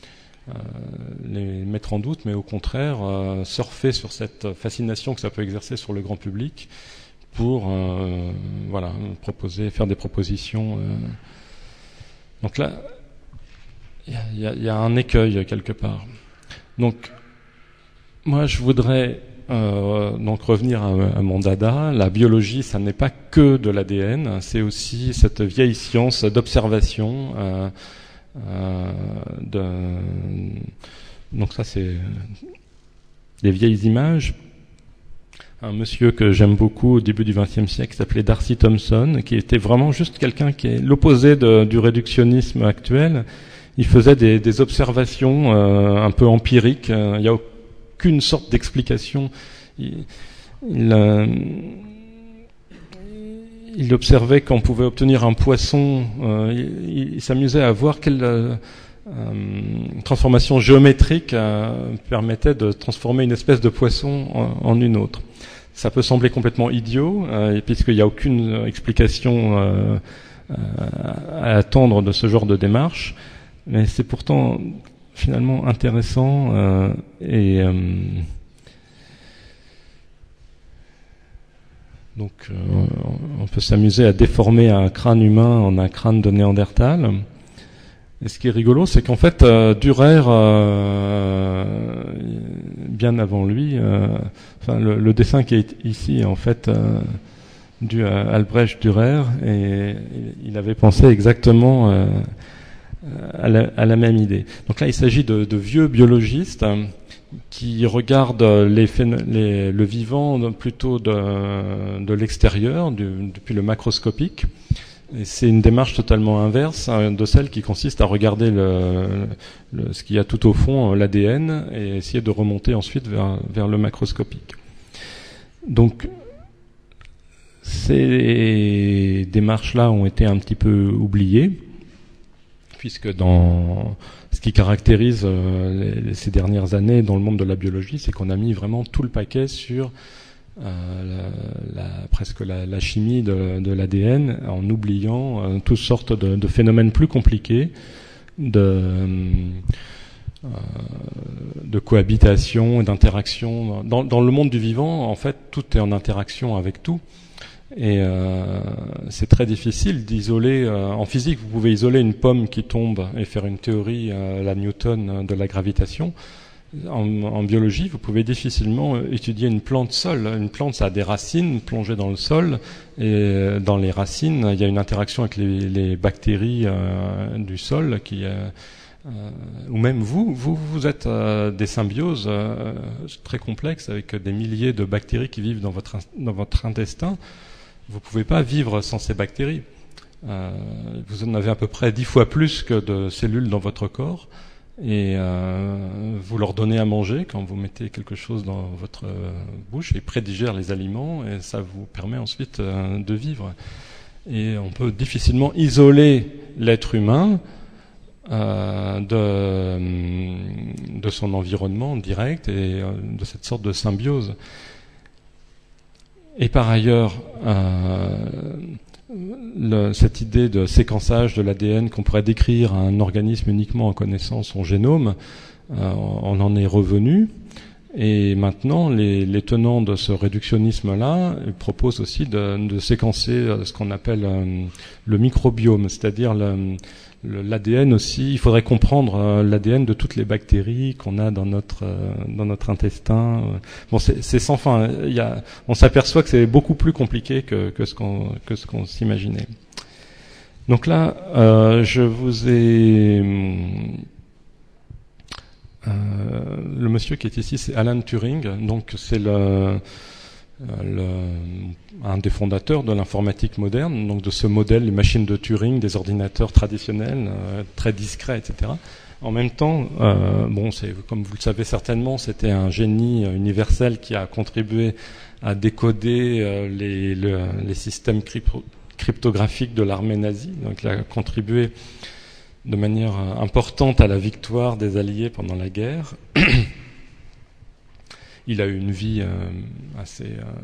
S2: mettre en doute, mais au contraire surfer sur cette fascination que ça peut exercer sur le grand public pour faire des propositions. Donc là, il y a un écueil quelque part. Donc moi, je voudrais donc revenir à mon dada. La biologie, ça n'est pas que de l'ADN, c'est aussi cette vieille science d'observation. Donc ça, c'est des vieilles images. Un monsieur que j'aime beaucoup au début du XXe siècle s'appelait Darcy Thompson, qui était vraiment juste quelqu'un qui est l'opposé du réductionnisme actuel. Il faisait des observations un peu empiriques. Il n'y a aucune sorte d'explication. Il observait qu'on pouvait obtenir un poisson. Il s'amusait à voir quelle transformation géométrique permettait de transformer une espèce de poisson en une autre. Ça peut sembler complètement idiot, puisqu'il n'y a aucune explication à attendre de ce genre de démarche, mais c'est pourtant finalement intéressant donc on peut s'amuser à déformer un crâne humain en un crâne de Néandertal. Et ce qui est rigolo, c'est qu'en fait, Dürer, bien avant lui, le dessin qui est ici est en fait dû à Albrecht Dürer, et il avait pensé exactement à la même idée. Donc là, il s'agit de vieux biologistes qui regardent le vivant plutôt de l'extérieur, depuis le macroscopique. Et c'est une démarche totalement inverse de celle qui consiste à regarder ce qu'il y a tout au fond, l'ADN, et essayer de remonter ensuite vers le macroscopique. Donc, ces démarches-là ont été un petit peu oubliées, puisque dans ce qui caractérise ces dernières années dans le monde de la biologie, c'est qu'on a mis vraiment tout le paquet sur presque la chimie de l'ADN, en oubliant toutes sortes de phénomènes plus compliqués de cohabitation et d'interaction. Dans le monde du vivant, en fait, tout est en interaction avec tout. Et c'est très difficile d'isoler. En physique, vous pouvez isoler une pomme qui tombe et faire une théorie à la Newton de la gravitation. En biologie, vous pouvez difficilement étudier une plante seule. Une plante, ça a des racines plongées dans le sol, et dans les racines, il y a une interaction avec les bactéries du sol, ou même vous êtes des symbioses très complexes avec des milliers de bactéries qui vivent dans votre intestin. Vous pouvez pas vivre sans ces bactéries. Vous en avez à peu près 10 fois plus que de cellules dans votre corps. Et vous leur donnez à manger quand vous mettez quelque chose dans votre bouche, et prédigèrent les aliments, et ça vous permet ensuite de vivre. Et on peut difficilement isoler l'être humain de son environnement direct et de cette sorte de symbiose. Et par ailleurs, cette idée de séquençage de l'ADN qu'on pourrait décrire à un organisme uniquement en connaissant son génome, on en est revenu. Et maintenant, les tenants de ce réductionnisme-là proposent aussi de séquencer ce qu'on appelle le microbiome, c'est-à-dire l'ADN aussi. Il faudrait comprendre l'ADN de toutes les bactéries qu'on a dans notre intestin. Bon, c'est sans fin. On s'aperçoit que c'est beaucoup plus compliqué que ce qu'on s'imaginait. Donc là, je vous ai le monsieur qui est ici, c'est Alan Turing. Donc c'est un des fondateurs de l'informatique moderne, donc de ce modèle, les machines de Turing, des ordinateurs traditionnels, très discrets, etc. En même temps, comme vous le savez certainement, c'était un génie universel qui a contribué à décoder les systèmes cryptographique de l'armée nazie. Donc il a contribué de manière importante à la victoire des Alliés pendant la guerre. Il a eu une vie assez,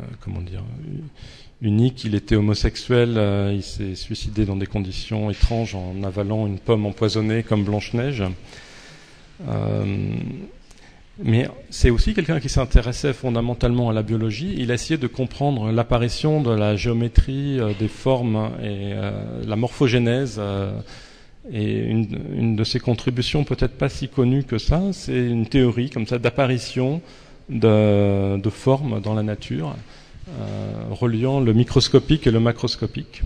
S2: unique. Il était homosexuel, il s'est suicidé dans des conditions étranges en avalant une pomme empoisonnée comme Blanche-Neige. Mais c'est aussi quelqu'un qui s'intéressait fondamentalement à la biologie. Il a essayé de comprendre l'apparition de la géométrie des formes et la morphogénèse. Et une de ses contributions, peut-être pas si connue que ça, c'est une théorie comme ça d'apparition de formes dans la nature, reliant le microscopique et le macroscopique.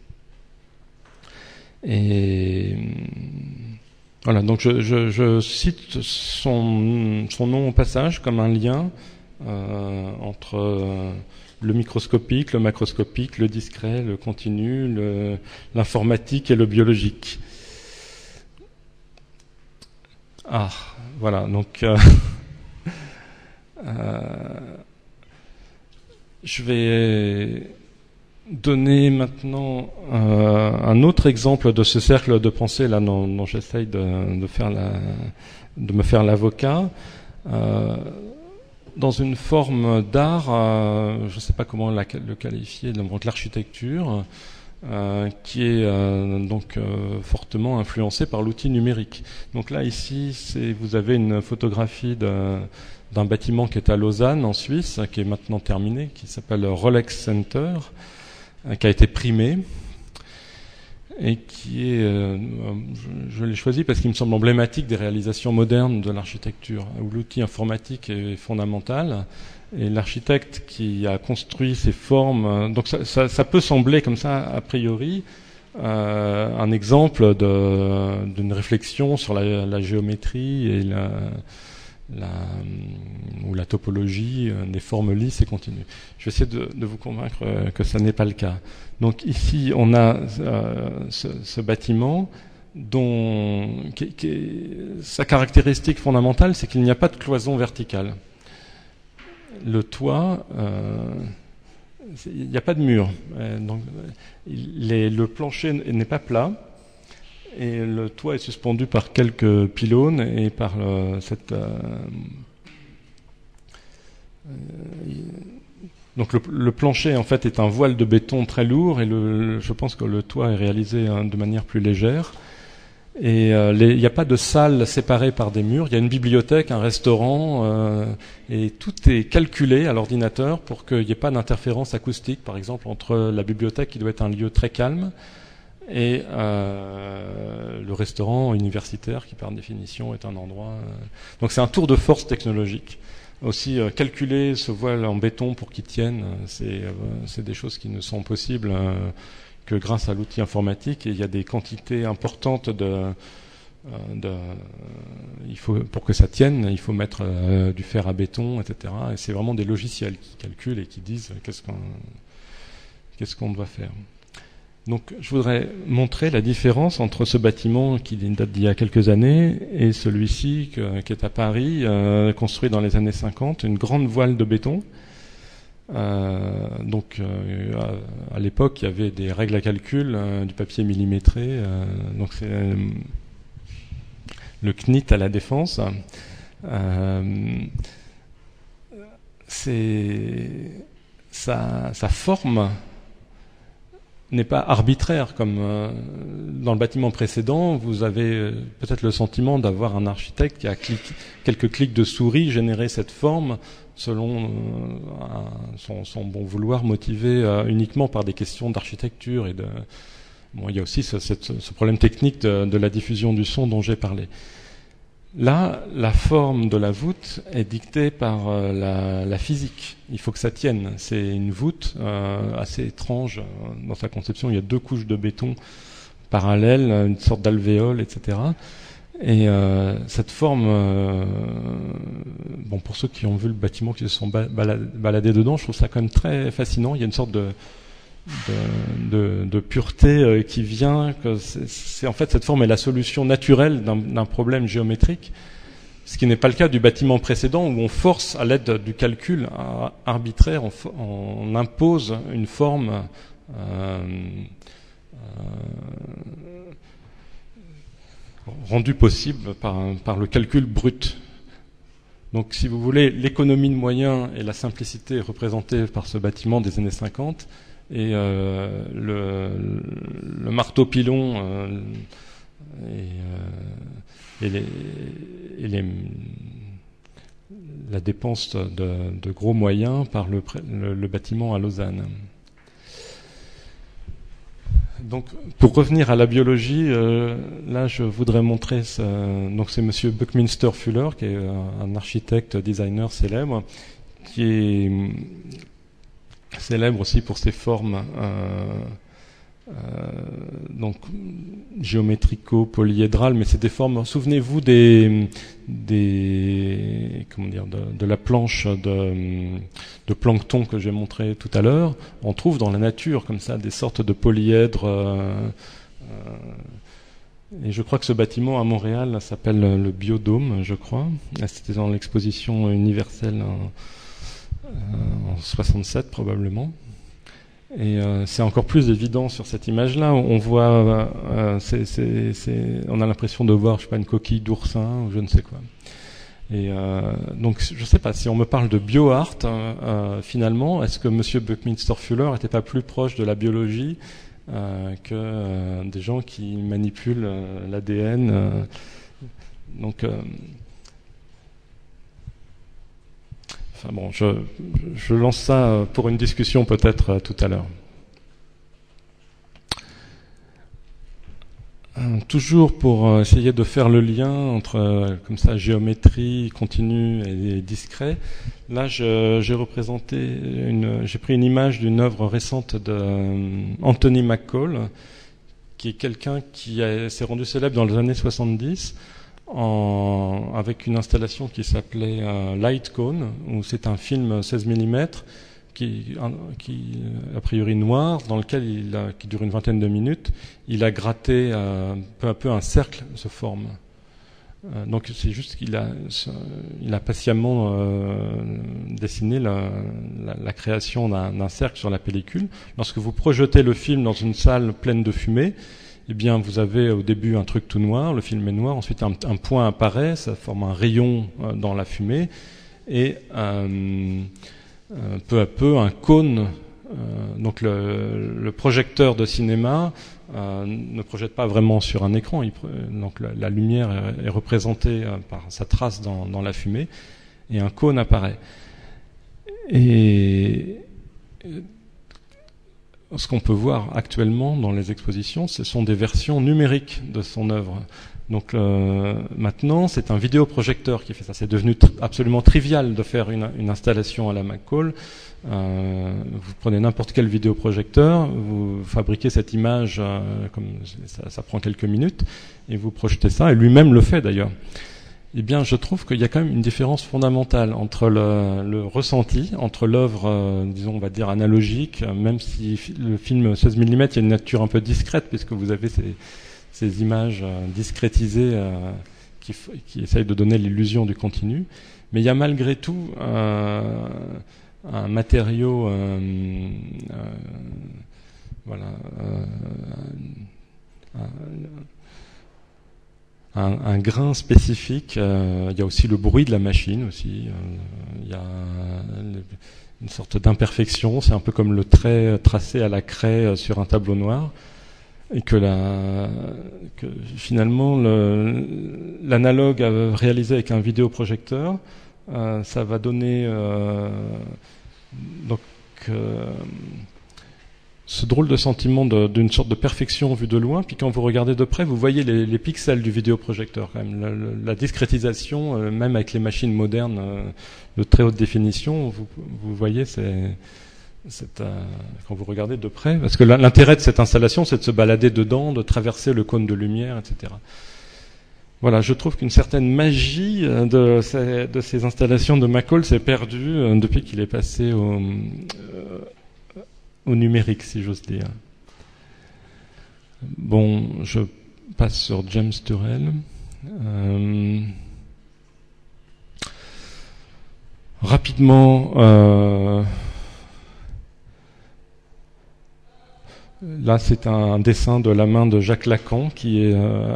S2: Et voilà, donc je cite son nom au passage comme un lien entre le microscopique, le macroscopique, le discret, le continu, l'informatique et le biologique. Ah, voilà, donc je vais donner maintenant un autre exemple de ce cercle de pensée là dont j'essaye de me faire l'avocat dans une forme d'art, je ne sais pas comment le qualifier, donc l'architecture, qui est fortement influencée par l'outil numérique. Donc là ici, vous avez une photographie d'un bâtiment qui est à Lausanne en Suisse, qui est maintenant terminé, qui s'appelle Rolex Center, qui a été primé et qui est, je l'ai choisi parce qu'il me semble emblématique des réalisations modernes de l'architecture, où l'outil informatique est fondamental et l'architecte qui a construit ces formes. Donc ça peut sembler comme ça a priori un exemple d'une réflexion sur la géométrie et la topologie des formes lisses et continues. Je vais essayer de vous convaincre que ça n'est pas le cas. Donc ici, on a ce bâtiment dont sa caractéristique fondamentale, c'est qu'il n'y a pas de cloison verticale. Le toit, il n'y a pas de mur. Donc, le plancher n'est pas plat. Et le toit est suspendu par quelques pylônes et par donc le plancher en fait est un voile de béton très lourd et je pense que le toit est réalisé de manière plus légère. Et il n'y a pas de salle séparée par des murs. Il y a une bibliothèque, un restaurant, et tout est calculé à l'ordinateur pour qu'il n'y ait pas d'interférence acoustique, par exemple, entre la bibliothèque qui doit être un lieu très calme et le restaurant universitaire qui par définition est un endroit... Donc c'est un tour de force technologique. Aussi calculer ce voile en béton pour qu'il tienne, c'est des choses qui ne sont possibles que grâce à l'outil informatique. Et il y a des quantités importantes il faut, pour que ça tienne, il faut mettre du fer à béton, etc. Et c'est vraiment des logiciels qui calculent et qui disent qu'est-ce qu'on doit faire. Donc, je voudrais montrer la différence entre ce bâtiment qui date d'il y a quelques années et celui-ci qui est à Paris, construit dans les années 50, une grande voile de béton. À l'époque, il y avait des règles à calcul, du papier millimétré. Donc, c'est le CNIT à la Défense. Sa forme n'est pas arbitraire comme dans le bâtiment précédent. Vous avez peut-être le sentiment d'avoir un architecte qui a quelques clics de souris généré cette forme selon son bon vouloir, motivé uniquement par des questions d'architecture et il y a aussi ce problème technique de la diffusion du son dont j'ai parlé. Là, la forme de la voûte est dictée par la physique. Il faut que ça tienne. C'est une voûte assez étrange dans sa conception. Il y a 2 couches de béton parallèles, une sorte d'alvéole, etc. Et cette forme, pour ceux qui ont vu le bâtiment, qui se sont baladés dedans, je trouve ça quand même très fascinant. Il y a une sorte de pureté qui vient, que c'est en fait cette forme est la solution naturelle d'un problème géométrique, ce qui n'est pas le cas du bâtiment précédent où on force à l'aide du calcul arbitraire, on impose une forme rendu possible par le calcul brut. Donc, si vous voulez, l'économie de moyens et la simplicité représentée par ce bâtiment des années 50 et le marteau-pilon la dépense de gros moyens par le bâtiment à Lausanne. Donc, pour revenir à la biologie, là, je voudrais montrer. Donc, c'est Monsieur Buckminster Fuller, qui est un architecte, designer célèbre, qui est célèbre aussi pour ses formes, donc géométrico-polyédrales, mais c'est des formes. Souvenez-vous de la planche de plancton que j'ai montré tout à l'heure. On trouve dans la nature comme ça des sortes de polyèdres. Et je crois que ce bâtiment à Montréal s'appelle le Biodôme, je crois. C'était dans l'exposition universelle en 67 probablement. Et c'est encore plus évident sur cette image-là. On voit, on a l'impression de voir, je sais pas, une coquille d'oursin ou je ne sais quoi. Et donc, je sais pas si on me parle de bioart. Finalement, est-ce que Monsieur Buckminster Fuller n'était pas plus proche de la biologie que des gens qui manipulent l'ADN donc enfin bon, je lance ça pour une discussion peut-être tout à l'heure. Toujours pour essayer de faire le lien entre comme ça géométrie continue et discret. Là, j'ai pris une image d'une œuvre récente de Anthony McCall, qui est quelqu'un qui s'est rendu célèbre dans les années 70 avec une installation qui s'appelait Light Cone, où c'est un film 16 mm qui a priori noir, dans lequel qui dure une vingtaine de minutes, il a gratté peu à peu un cercle se forme. Donc c'est juste qu'il a patiemment dessiné la création d'un cercle sur la pellicule. Lorsque vous projetez le film dans une salle pleine de fumée, eh bien vous avez au début un truc tout noir, le film est noir, ensuite un point apparaît, ça forme un rayon dans la fumée, et peu à peu un cône. Donc le projecteur de cinéma ne projette pas vraiment sur un écran. Donc la lumière est représentée par sa trace dans la fumée, et un cône apparaît. Et ce qu'on peut voir actuellement dans les expositions, ce sont des versions numériques de son œuvre. Donc maintenant, c'est un vidéoprojecteur qui fait ça. C'est devenu absolument trivial de faire une installation à la McCall. Vous prenez n'importe quel vidéoprojecteur, vous fabriquez cette image, comme ça prend quelques minutes, et vous projetez ça, et lui-même le fait d'ailleurs. Eh bien, je trouve qu'il y a quand même une différence fondamentale entre le ressenti, entre l'œuvre, disons, on va dire analogique, même si le film 16 mm, il y a une nature un peu discrète, puisque vous avez ces images discrétisées qui essayent de donner l'illusion du continu. Mais il y a malgré tout un matériau, un grain spécifique. Il y a aussi le bruit de la machine aussi. Il y a une sorte d'imperfection. C'est un peu comme le trait tracé à la craie sur un tableau noir. Et que finalement l'analogue réalisé avec un vidéoprojecteur, ça va donner ce drôle de sentiment d'une sorte de perfection vue de loin. Puis quand vous regardez de près, vous voyez les pixels du vidéoprojecteur quand même. La discrétisation, même avec les machines modernes de très haute définition, vous voyez, quand vous regardez de près, parce que l'intérêt de cette installation, c'est de se balader dedans, de traverser le cône de lumière, etc. Voilà, je trouve qu'une certaine magie de ces installations de McCall s'est perdue depuis qu'il est passé au numérique, si j'ose dire. Bon, je passe sur James Turrell. Rapidement, Là, c'est un dessin de la main de Jacques Lacan qui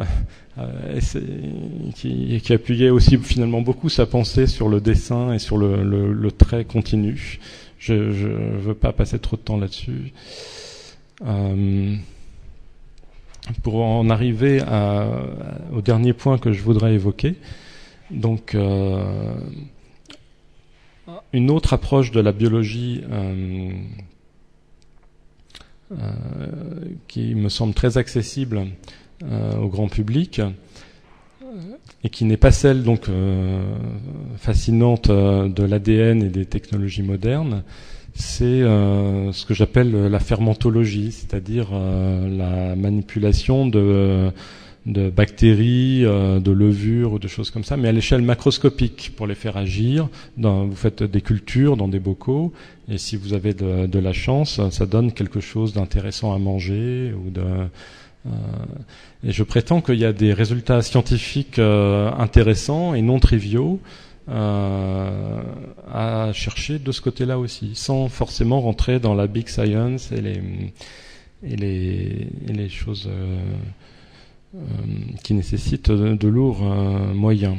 S2: appuyait aussi finalement beaucoup sa pensée sur le dessin et sur le trait continu. Je veux pas passer trop de temps là-dessus. Pour en arriver au dernier point que je voudrais évoquer, donc une autre approche de la biologie qui me semble très accessible au grand public et qui n'est pas celle donc fascinante de l'ADN et des technologies modernes, c'est ce que j'appelle la fermentologie, c'est-à-dire la manipulation de bactéries, de levures ou de choses comme ça, mais à l'échelle macroscopique pour les faire agir. Vous faites des cultures dans des bocaux et si vous avez de la chance, ça donne quelque chose d'intéressant à manger et je prétends qu'il y a des résultats scientifiques intéressants et non triviaux à chercher de ce côté-là aussi, sans forcément rentrer dans la big science et les choses qui nécessitent de lourds moyens.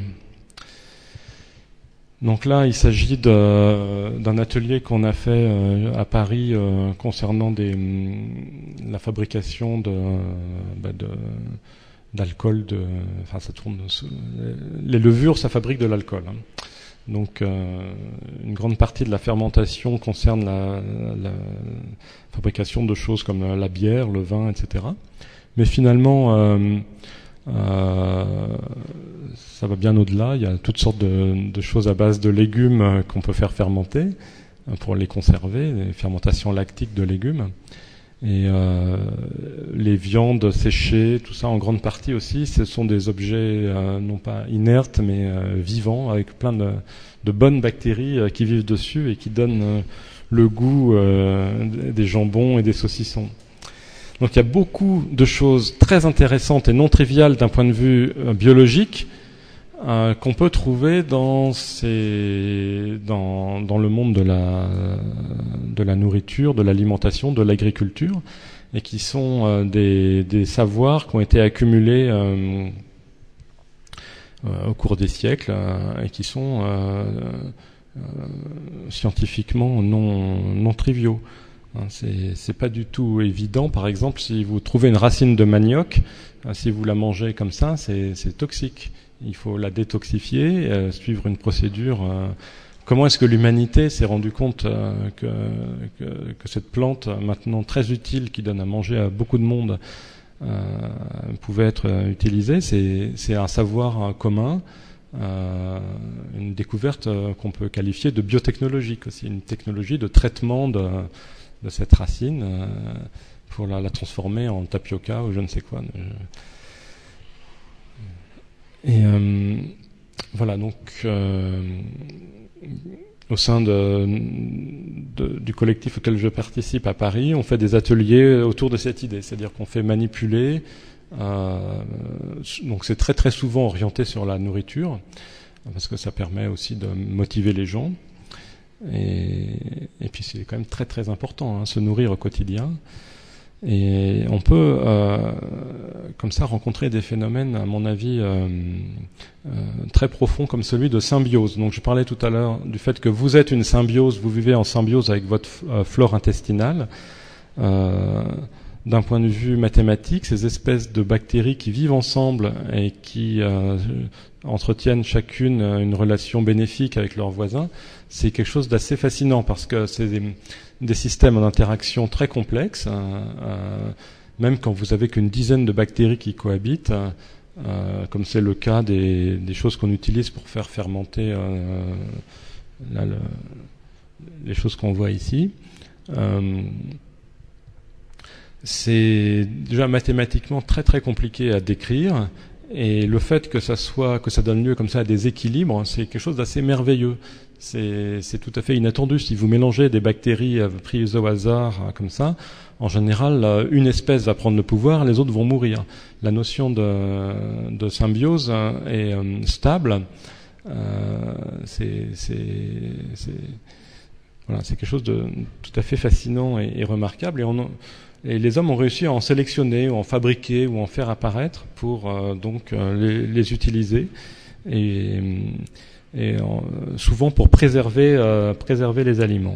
S2: Donc là, il s'agit d'un atelier qu'on a fait à Paris concernant la fabrication d'alcool. Enfin, ça tourne. Les levures, ça fabrique de l'alcool. Hein. Donc, une grande partie de la fermentation concerne la fabrication de choses comme la bière, le vin, etc. Mais finalement, ça va bien au-delà. Il y a toutes sortes de choses à base de légumes qu'on peut faire fermenter pour les conserver, les fermentations lactiques de légumes. Et les viandes séchées, tout ça en grande partie aussi, ce sont des objets non pas inertes mais vivants, avec plein de bonnes bactéries qui vivent dessus et qui donnent le goût des jambons et des saucissons. Donc il y a beaucoup de choses très intéressantes et non triviales d'un point de vue biologique qu'on peut trouver dans le monde de la nourriture, de l'alimentation, de l'agriculture, et qui sont des savoirs qui ont été accumulés au cours des siècles et qui sont scientifiquement non triviaux. C'est pas du tout évident. Par exemple, si vous trouvez une racine de manioc, si vous la mangez comme ça, c'est toxique. Il faut la détoxifier, suivre une procédure. Comment est-ce que l'humanité s'est rendu compte que cette plante, maintenant très utile, qui donne à manger à beaucoup de monde, pouvait être utilisée? C'est un savoir commun, une découverte qu'on peut qualifier de biotechnologique aussi, une technologie de traitement de cette racine pour la transformer en tapioca ou je ne sais quoi. Et voilà, donc au sein du collectif auquel je participe à Paris, on fait des ateliers autour de cette idée, c'est-à-dire qu'on fait manipuler, donc c'est très très souvent orienté sur la nourriture, parce que ça permet aussi de motiver les gens, et puis c'est quand même très très important, se nourrir au quotidien. Et on peut, comme ça, rencontrer des phénomènes, à mon avis, très profonds, comme celui de symbiose. Donc, je parlais tout à l'heure du fait que vous êtes une symbiose, vous vivez en symbiose avec votre flore intestinale. D'un point de vue mathématique, ces espèces de bactéries qui vivent ensemble et qui entretiennent chacune une relation bénéfique avec leurs voisins, c'est quelque chose d'assez fascinant parce que c'est des systèmes d'interaction très complexes, même quand vous avez qu'une dizaine de bactéries qui cohabitent, comme c'est le cas des choses qu'on utilise pour faire fermenter les choses qu'on voit ici. C'est déjà mathématiquement très très compliqué à décrire, et le fait que ça donne lieu comme ça à des équilibres, c'est quelque chose d'assez merveilleux. C'est tout à fait inattendu. Si vous mélangez des bactéries prises au hasard comme ça, en général, une espèce va prendre le pouvoir, les autres vont mourir. La notion de symbiose est stable. Voilà, c'est quelque chose de tout à fait fascinant et remarquable. Et les hommes ont réussi à en sélectionner, ou en fabriquer, ou en faire apparaître pour les utiliser. Et souvent pour préserver les aliments.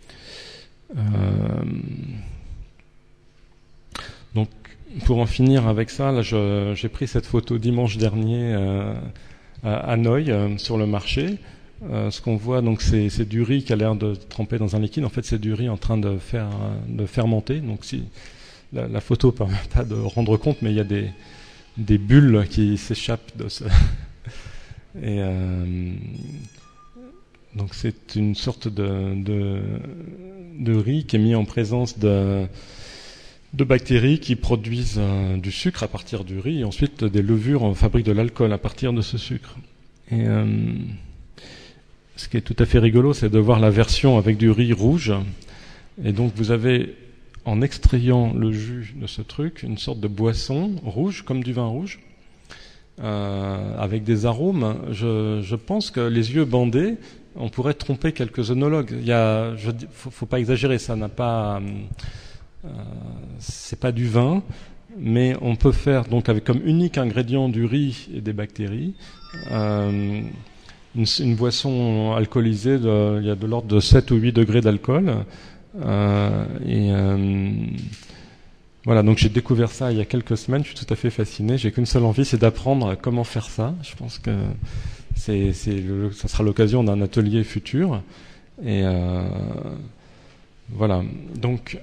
S2: Donc, pour en finir avec ça, là, j'ai pris cette photo dimanche dernier à Hanoï, sur le marché. Ce qu'on voit, donc, c'est du riz qui a l'air de tremper dans un liquide. En fait, c'est du riz en train de fermenter. Donc, si la photo permet pas de rendre compte, mais il y a des bulles qui s'échappent de ce. Et donc, c'est une sorte de riz qui est mis en présence de bactéries qui produisent du sucre à partir du riz, et ensuite des levures fabriquent de l'alcool à partir de ce sucre. Et ce qui est tout à fait rigolo, c'est de voir la version avec du riz rouge. Et donc vous avez, en extrayant le jus de ce truc, une sorte de boisson rouge, comme du vin rouge, avec des arômes. Je pense que les yeux bandés, on pourrait tromper quelques œnologues. Faut pas exagérer, ça n'a pas... c'est pas du vin, mais on peut faire donc avec comme unique ingrédient du riz et des bactéries une boisson alcoolisée il y a de l'ordre de 7 ou 8 degrés d'alcool. Voilà, donc j'ai découvert ça il y a quelques semaines, je suis tout à fait fasciné. J'ai qu'une seule envie, c'est d'apprendre comment faire ça. Je pense que ça sera l'occasion d'un atelier futur. Et voilà, donc...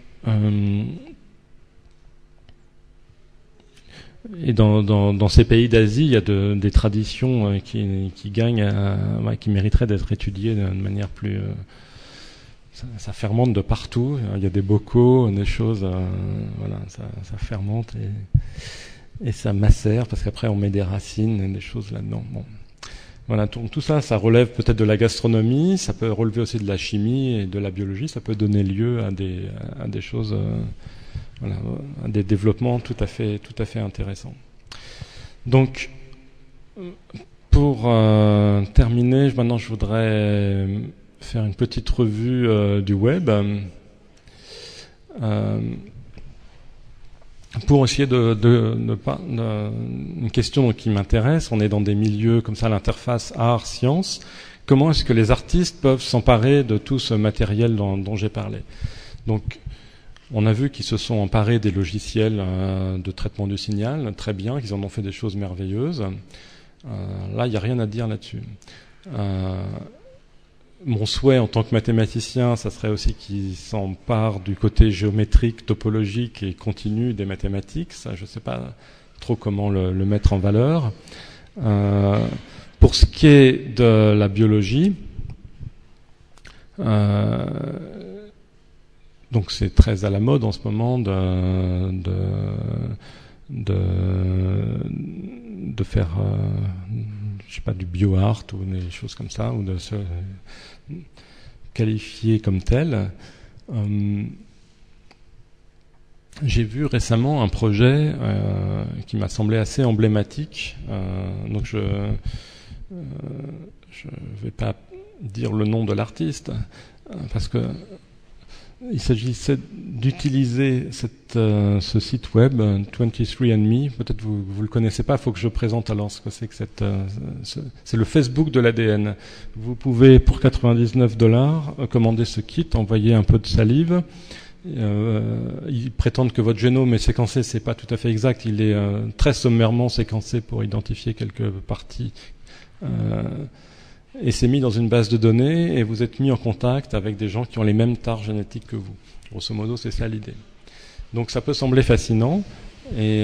S2: et dans ces pays d'Asie, il y a des traditions qui gagnent, qui mériteraient d'être étudiées de manière plus... ça fermente de partout. Il y a des bocaux, des choses... voilà, ça fermente et ça macère, parce qu'après on met des racines et des choses là-dedans. Bon. Voilà, tout ça, ça relève peut-être de la gastronomie, ça peut relever aussi de la chimie et de la biologie, ça peut donner lieu à des choses... voilà, des développements tout à fait intéressants. Donc, pour terminer, maintenant je voudrais faire une petite revue du web pour essayer une question qui m'intéresse. On est dans des milieux comme ça, l'interface art-science. Comment est-ce que les artistes peuvent s'emparer de tout ce matériel dont j'ai parlé? Donc, on a vu qu'ils se sont emparés des logiciels de traitement du signal, très bien, qu'ils en ont fait des choses merveilleuses. Là, il n'y a rien à dire là-dessus. Mon souhait en tant que mathématicien, ça serait aussi qu'ils s'emparent du côté géométrique, topologique et continu des mathématiques. Ça, je ne sais pas trop comment le mettre en valeur. Pour ce qui est de la biologie, donc c'est très à la mode en ce moment de faire, je sais pas, du bioart ou des choses comme ça, ou de se qualifier comme tel. J'ai vu récemment un projet qui m'a semblé assez emblématique. Donc je vais pas dire le nom de l'artiste parce que il s'agissait d'utiliser ce site web 23andMe. Peut-être vous le connaissez pas. Il faut que je présente alors ce que c'est que c'est le Facebook de l'ADN. Vous pouvez pour $99 commander ce kit, envoyer un peu de salive. Ils prétendent que votre génome est séquencé, c'est pas tout à fait exact. Il est très sommairement séquencé pour identifier quelques parties. Et c'est mis dans une base de données et vous êtes mis en contact avec des gens qui ont les mêmes tares génétiques que vous. Grosso modo, c'est ça l'idée. Donc ça peut sembler fascinant et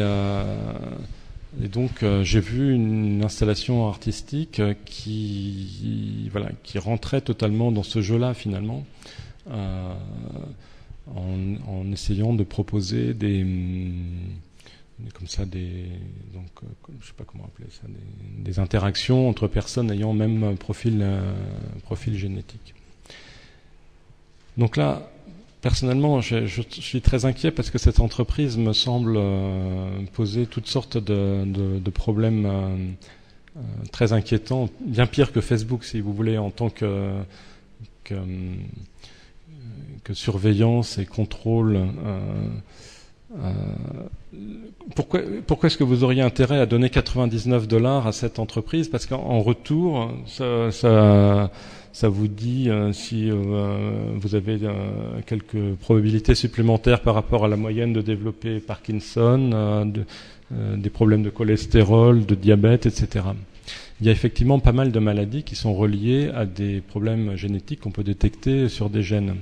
S2: donc j'ai vu une installation artistique qui rentrait totalement dans ce jeu-là finalement, en essayant de proposer je sais pas comment appeler ça, des interactions entre personnes ayant le même profil génétique. Donc là, personnellement, je suis très inquiet parce que cette entreprise me semble poser toutes sortes de problèmes très inquiétants, bien pire que Facebook, si vous voulez, en tant que surveillance et contrôle. Pourquoi est-ce que vous auriez intérêt à donner $99 à cette entreprise? Parce qu'en retour, ça vous dit si vous avez quelques probabilités supplémentaires par rapport à la moyenne de développer Parkinson, des problèmes de cholestérol, de diabète, etc. Il y a effectivement pas mal de maladies qui sont reliées à des problèmes génétiques qu'on peut détecter sur des gènes.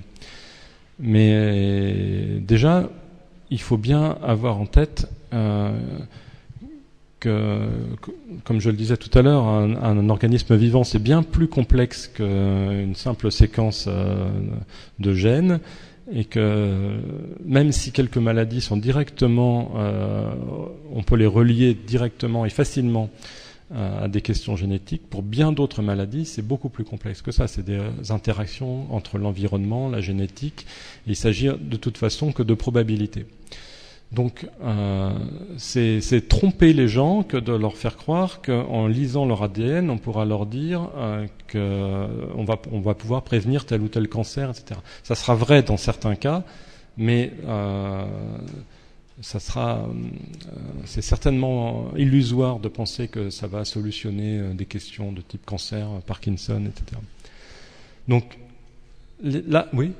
S2: Mais déjà, il faut bien avoir en tête que, comme je le disais tout à l'heure, un organisme vivant, c'est bien plus complexe qu'une simple séquence de gènes, et que même si quelques maladies sont directement, on peut les relier directement et facilement à des questions génétiques, pour bien d'autres maladies, c'est beaucoup plus complexe que ça. C'est des interactions entre l'environnement, la génétique, et il s'agit de toute façon que de probabilités. Donc, c'est tromper les gens que de leur faire croire qu'en lisant leur ADN, on pourra leur dire qu'on va pouvoir prévenir tel ou tel cancer, etc. Ça sera vrai dans certains cas, mais c'est certainement illusoire de penser que ça va solutionner des questions de type cancer, Parkinson, etc. Donc, là, oui.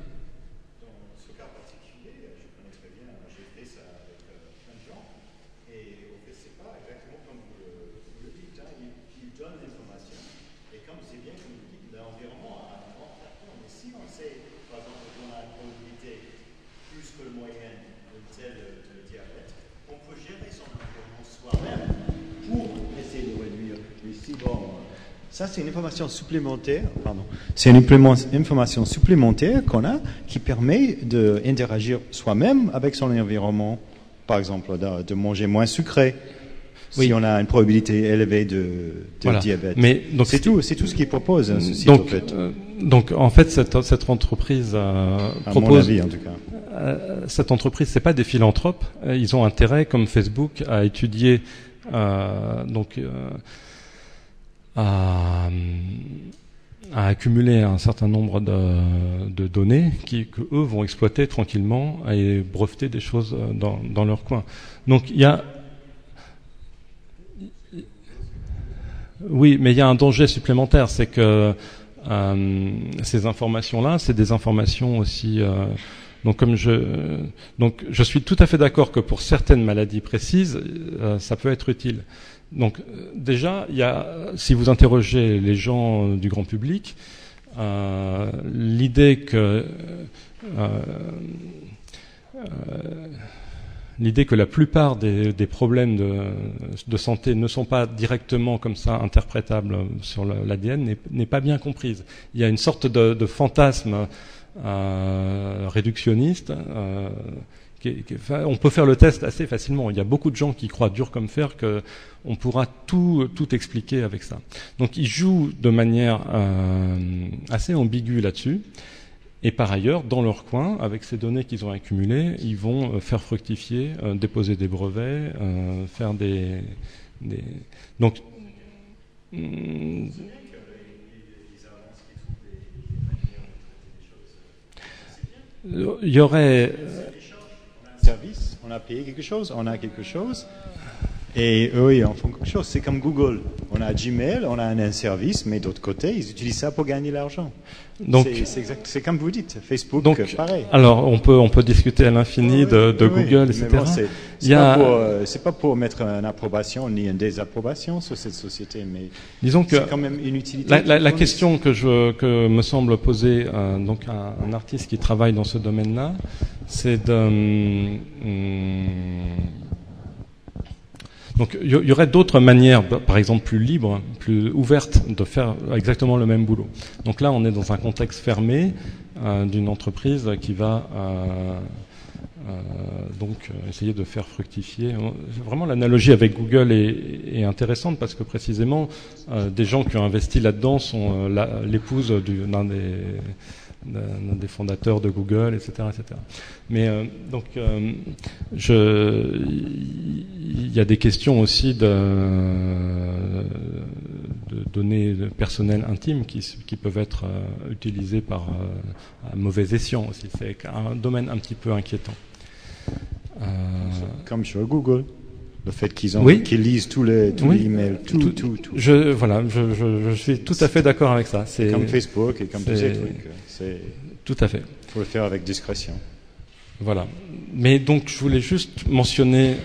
S3: Ça, c'est une information supplémentaire. Pardon. C'est une information supplémentaire qu'on a qui permet d'interagir soi-même avec son environnement. Par exemple, de manger moins sucré. Si on a une probabilité élevée de voilà. Diabète.
S2: Mais donc
S3: c'est tout ce qu'il propose. Hein, ce site,
S2: donc,
S3: en fait.
S2: Donc, en fait, cette entreprise propose.
S3: À mon avis, en tout cas.
S2: Cette entreprise, c'est pas des philanthropes. Ils ont intérêt, comme Facebook, à étudier à accumuler un certain nombre de données que eux vont exploiter tranquillement et breveter des choses dans leur coin. Donc il y a oui, mais il y a un danger supplémentaire, c'est que ces informations-là, c'est des informations aussi. Donc je suis tout à fait d'accord que pour certaines maladies précises, ça peut être utile. Donc déjà, si vous interrogez les gens du grand public, l'idée que la plupart des problèmes de santé ne sont pas directement comme ça interprétables sur l'ADN n'est pas bien comprise. Il y a une sorte de fantasme réductionniste. On peut faire le test assez facilement. Il y a beaucoup de gens qui croient dur comme fer qu'on pourra tout expliquer avec ça. Donc ils jouent de manière assez ambiguë là-dessus. Et par ailleurs, dans leur coin, avec ces données qu'ils ont accumulées, ils vont faire fructifier, déposer des brevets, faire des... Donc... il y aurait...
S3: service, on a payé quelque chose, on a quelque chose, et eux ils en font quelque chose. C'est comme Google, on a Gmail, on a un service, mais d'autre côté ils utilisent ça pour gagner l'argent. Donc c'est comme vous dites, Facebook, donc, pareil.
S2: Alors on peut discuter à l'infini de Google, etc.
S3: Bon, c'est pas pour mettre une approbation ni une désapprobation sur cette société, mais
S2: disons que
S3: c'est quand même une utilité.
S2: La question que me semble poser donc un artiste qui travaille dans ce domaine-là, c'est donc il y aurait d'autres manières, par exemple plus libres, plus ouvertes, de faire exactement le même boulot. Donc là, on est dans un contexte fermé d'une entreprise qui va donc essayer de faire fructifier. Vraiment, l'analogie avec Google est intéressante parce que précisément, des gens qui ont investi là-dedans sont l'épouse d'un des fondateurs de Google, etc., etc. Mais donc, il y a des questions aussi de données personnelles intimes qui peuvent être utilisées à mauvais escient aussi. C'est un domaine un petit peu inquiétant.
S3: Comme sur Google. Le fait qu'ils lisent tous les emails, tout.
S2: Je suis tout à fait d'accord avec ça.
S3: C'est comme Facebook et comme tous ces trucs.
S2: Tout à fait.
S3: Il faut le faire avec discrétion.
S2: Voilà. Mais donc, je voulais juste mentionner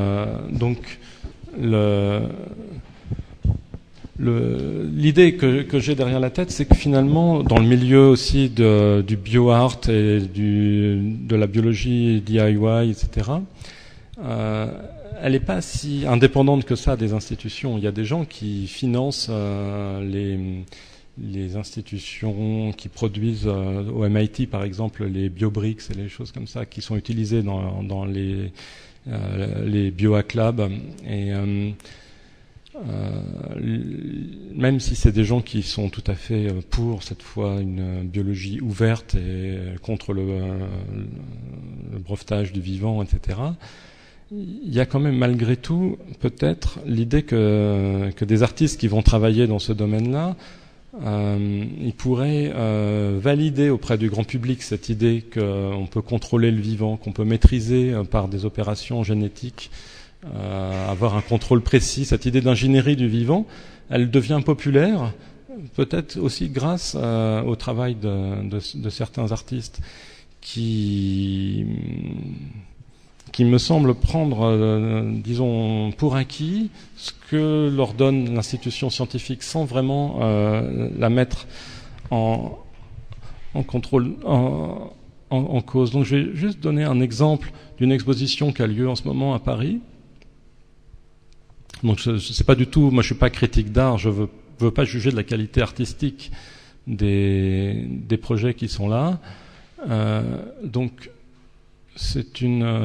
S2: l'idée que j'ai derrière la tête, c'est que finalement, dans le milieu aussi du bioart et de la biologie DIY, etc., elle n'est pas si indépendante que ça des institutions. Il y a des gens qui financent les institutions qui produisent au MIT, par exemple, les biobricks et les choses comme ça, qui sont utilisées dans les biohack labs. Et même si c'est des gens qui sont tout à fait pour, cette fois, une biologie ouverte et contre le brevetage du vivant, etc., il y a quand même malgré tout peut-être l'idée que des artistes qui vont travailler dans ce domaine-là, ils pourraient valider auprès du grand public cette idée qu'on peut contrôler le vivant, qu'on peut maîtriser par des opérations génétiques, avoir un contrôle précis. Cette idée d'ingénierie du vivant, elle devient populaire, peut-être aussi grâce au travail de certains artistes qui me semble prendre, disons, pour acquis ce que leur donne l'institution scientifique sans vraiment la mettre en contrôle, en cause. Donc je vais juste donner un exemple d'une exposition qui a lieu en ce moment à Paris. Donc je sais pas du tout, moi je suis pas critique d'art, je veux pas juger de la qualité artistique des projets qui sont là. Donc c'est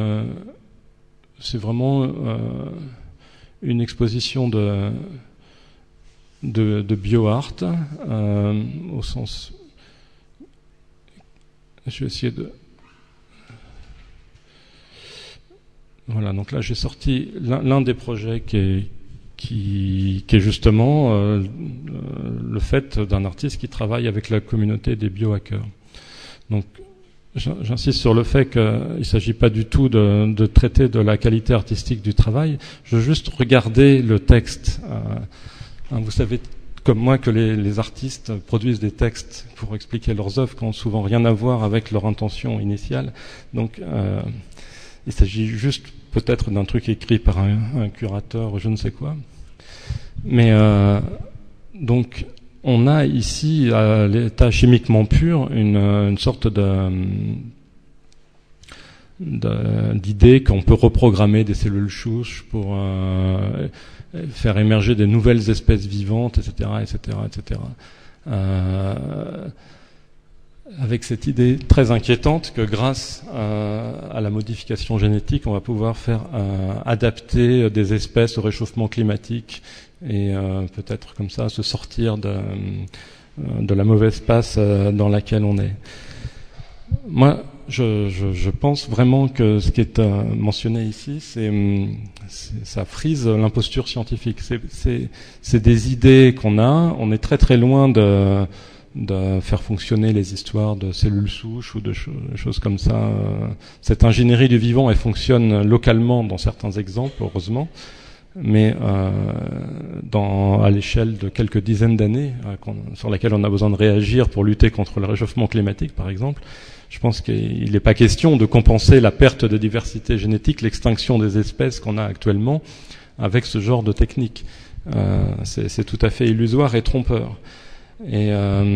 S2: vraiment une exposition de bioart au sens. Je vais essayer de. Voilà, donc là j'ai sorti l'un des projets qui est justement le fait d'un artiste qui travaille avec la communauté des biohackers. Donc j'insiste sur le fait qu'il ne s'agit pas du tout de traiter de la qualité artistique du travail. Je veux juste regarder le texte. Vous savez comme moi que les artistes produisent des textes pour expliquer leurs œuvres qui n'ont souvent rien à voir avec leur intention initiale. Donc il s'agit juste peut-être d'un truc écrit par un curateur, je ne sais quoi. Mais donc on a ici, à l'état chimiquement pur, une sorte d'idée qu'on peut reprogrammer des cellules souches pour faire émerger des nouvelles espèces vivantes, etc., etc., etc. Avec cette idée très inquiétante que grâce à la modification génétique, on va pouvoir faire adapter des espèces au réchauffement climatique et peut-être comme ça se sortir de la mauvaise passe dans laquelle on est. Moi, je pense vraiment que ce qui est mentionné ici, ça frise l'imposture scientifique. C'est des idées qu'on a. On est très très loin de faire fonctionner les histoires de cellules souches ou de choses comme ça. Cette ingénierie du vivant, elle fonctionne localement dans certains exemples, heureusement, mais à l'échelle de quelques dizaines d'années, sur laquelle on a besoin de réagir pour lutter contre le réchauffement climatique, par exemple, je pense qu'il n'est pas question de compenser la perte de diversité génétique, l'extinction des espèces qu'on a actuellement, avec ce genre de technique. C'est tout à fait illusoire et trompeur. Et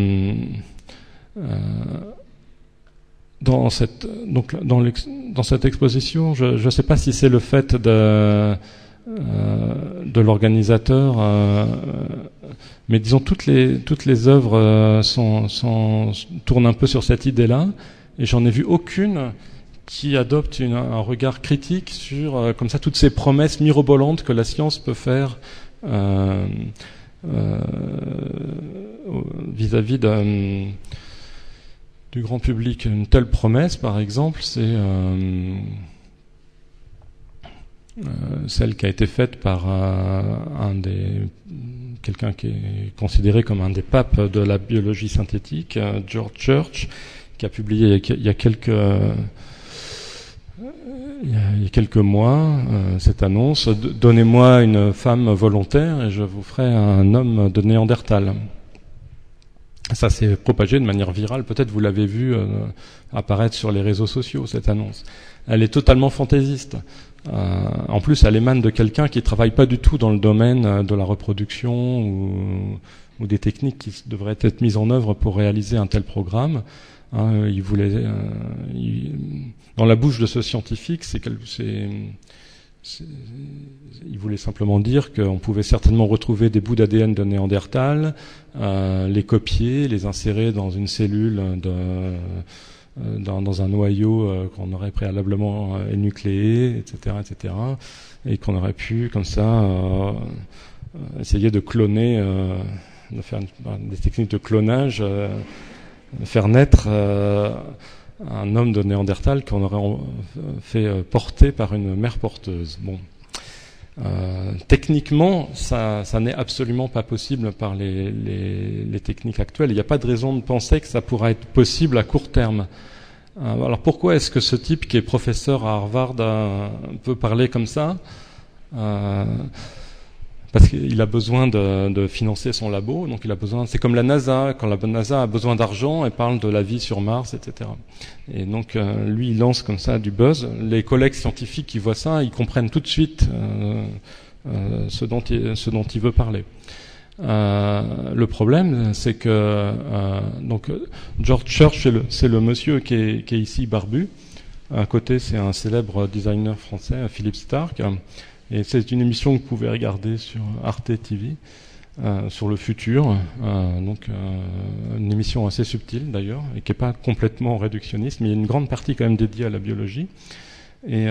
S2: dans cette exposition, je ne sais pas si c'est le fait de l'organisateur, mais disons toutes les œuvres tournent un peu sur cette idée-là, et j'en ai vu aucune qui adopte un regard critique sur comme ça toutes ces promesses mirobolantes que la science peut faire vis-à-vis du grand public. Une telle promesse, par exemple, c'est celle qui a été faite par quelqu'un qui est considéré comme un des papes de la biologie synthétique, George Church, qui a publié il y a quelques mois cette annonce: donnez-moi une femme volontaire et je vous ferai un homme de Néandertal. Ça s'est propagé de manière virale, peut-être vous l'avez vu apparaître sur les réseaux sociaux, cette annonce. Elle est totalement fantaisiste. En plus, elle émane de quelqu'un qui travaille pas du tout dans le domaine de la reproduction ou des techniques qui devraient être mises en œuvre pour réaliser un tel programme. Il voulait, dans la bouche de ce scientifique, il voulait simplement dire qu'on pouvait certainement retrouver des bouts d'ADN de Néandertal, les copier, les insérer dans une cellule dans un noyau qu'on aurait préalablement énucléé, etc., et qu'on aurait pu, comme ça, essayer de cloner, de faire des techniques de clonage, faire naître un homme de Néandertal qu'on aurait fait porter par une mère porteuse. Bon. Techniquement, ça n'est absolument pas possible par les techniques actuelles. Il n'y a pas de raison de penser que ça pourra être possible à court terme. Alors pourquoi est-ce que ce type qui est professeur à Harvard peut parler comme ça? Parce qu'il a besoin de financer son labo, donc il a besoin. C'est comme la NASA, quand la NASA a besoin d'argent, elle parle de la vie sur Mars, etc. Et donc lui, il lance comme ça du buzz. Les collègues scientifiques qui voient ça, ils comprennent tout de suite ce dont il veut parler. Le problème, c'est que donc George Church, c'est le monsieur qui est ici barbu. À côté, c'est un célèbre designer français, Philippe Stark. Et c'est une émission que vous pouvez regarder sur Arte TV, sur le futur. Donc une émission assez subtile d'ailleurs, et qui n'est pas complètement réductionniste, mais il y a une grande partie quand même dédiée à la biologie. Et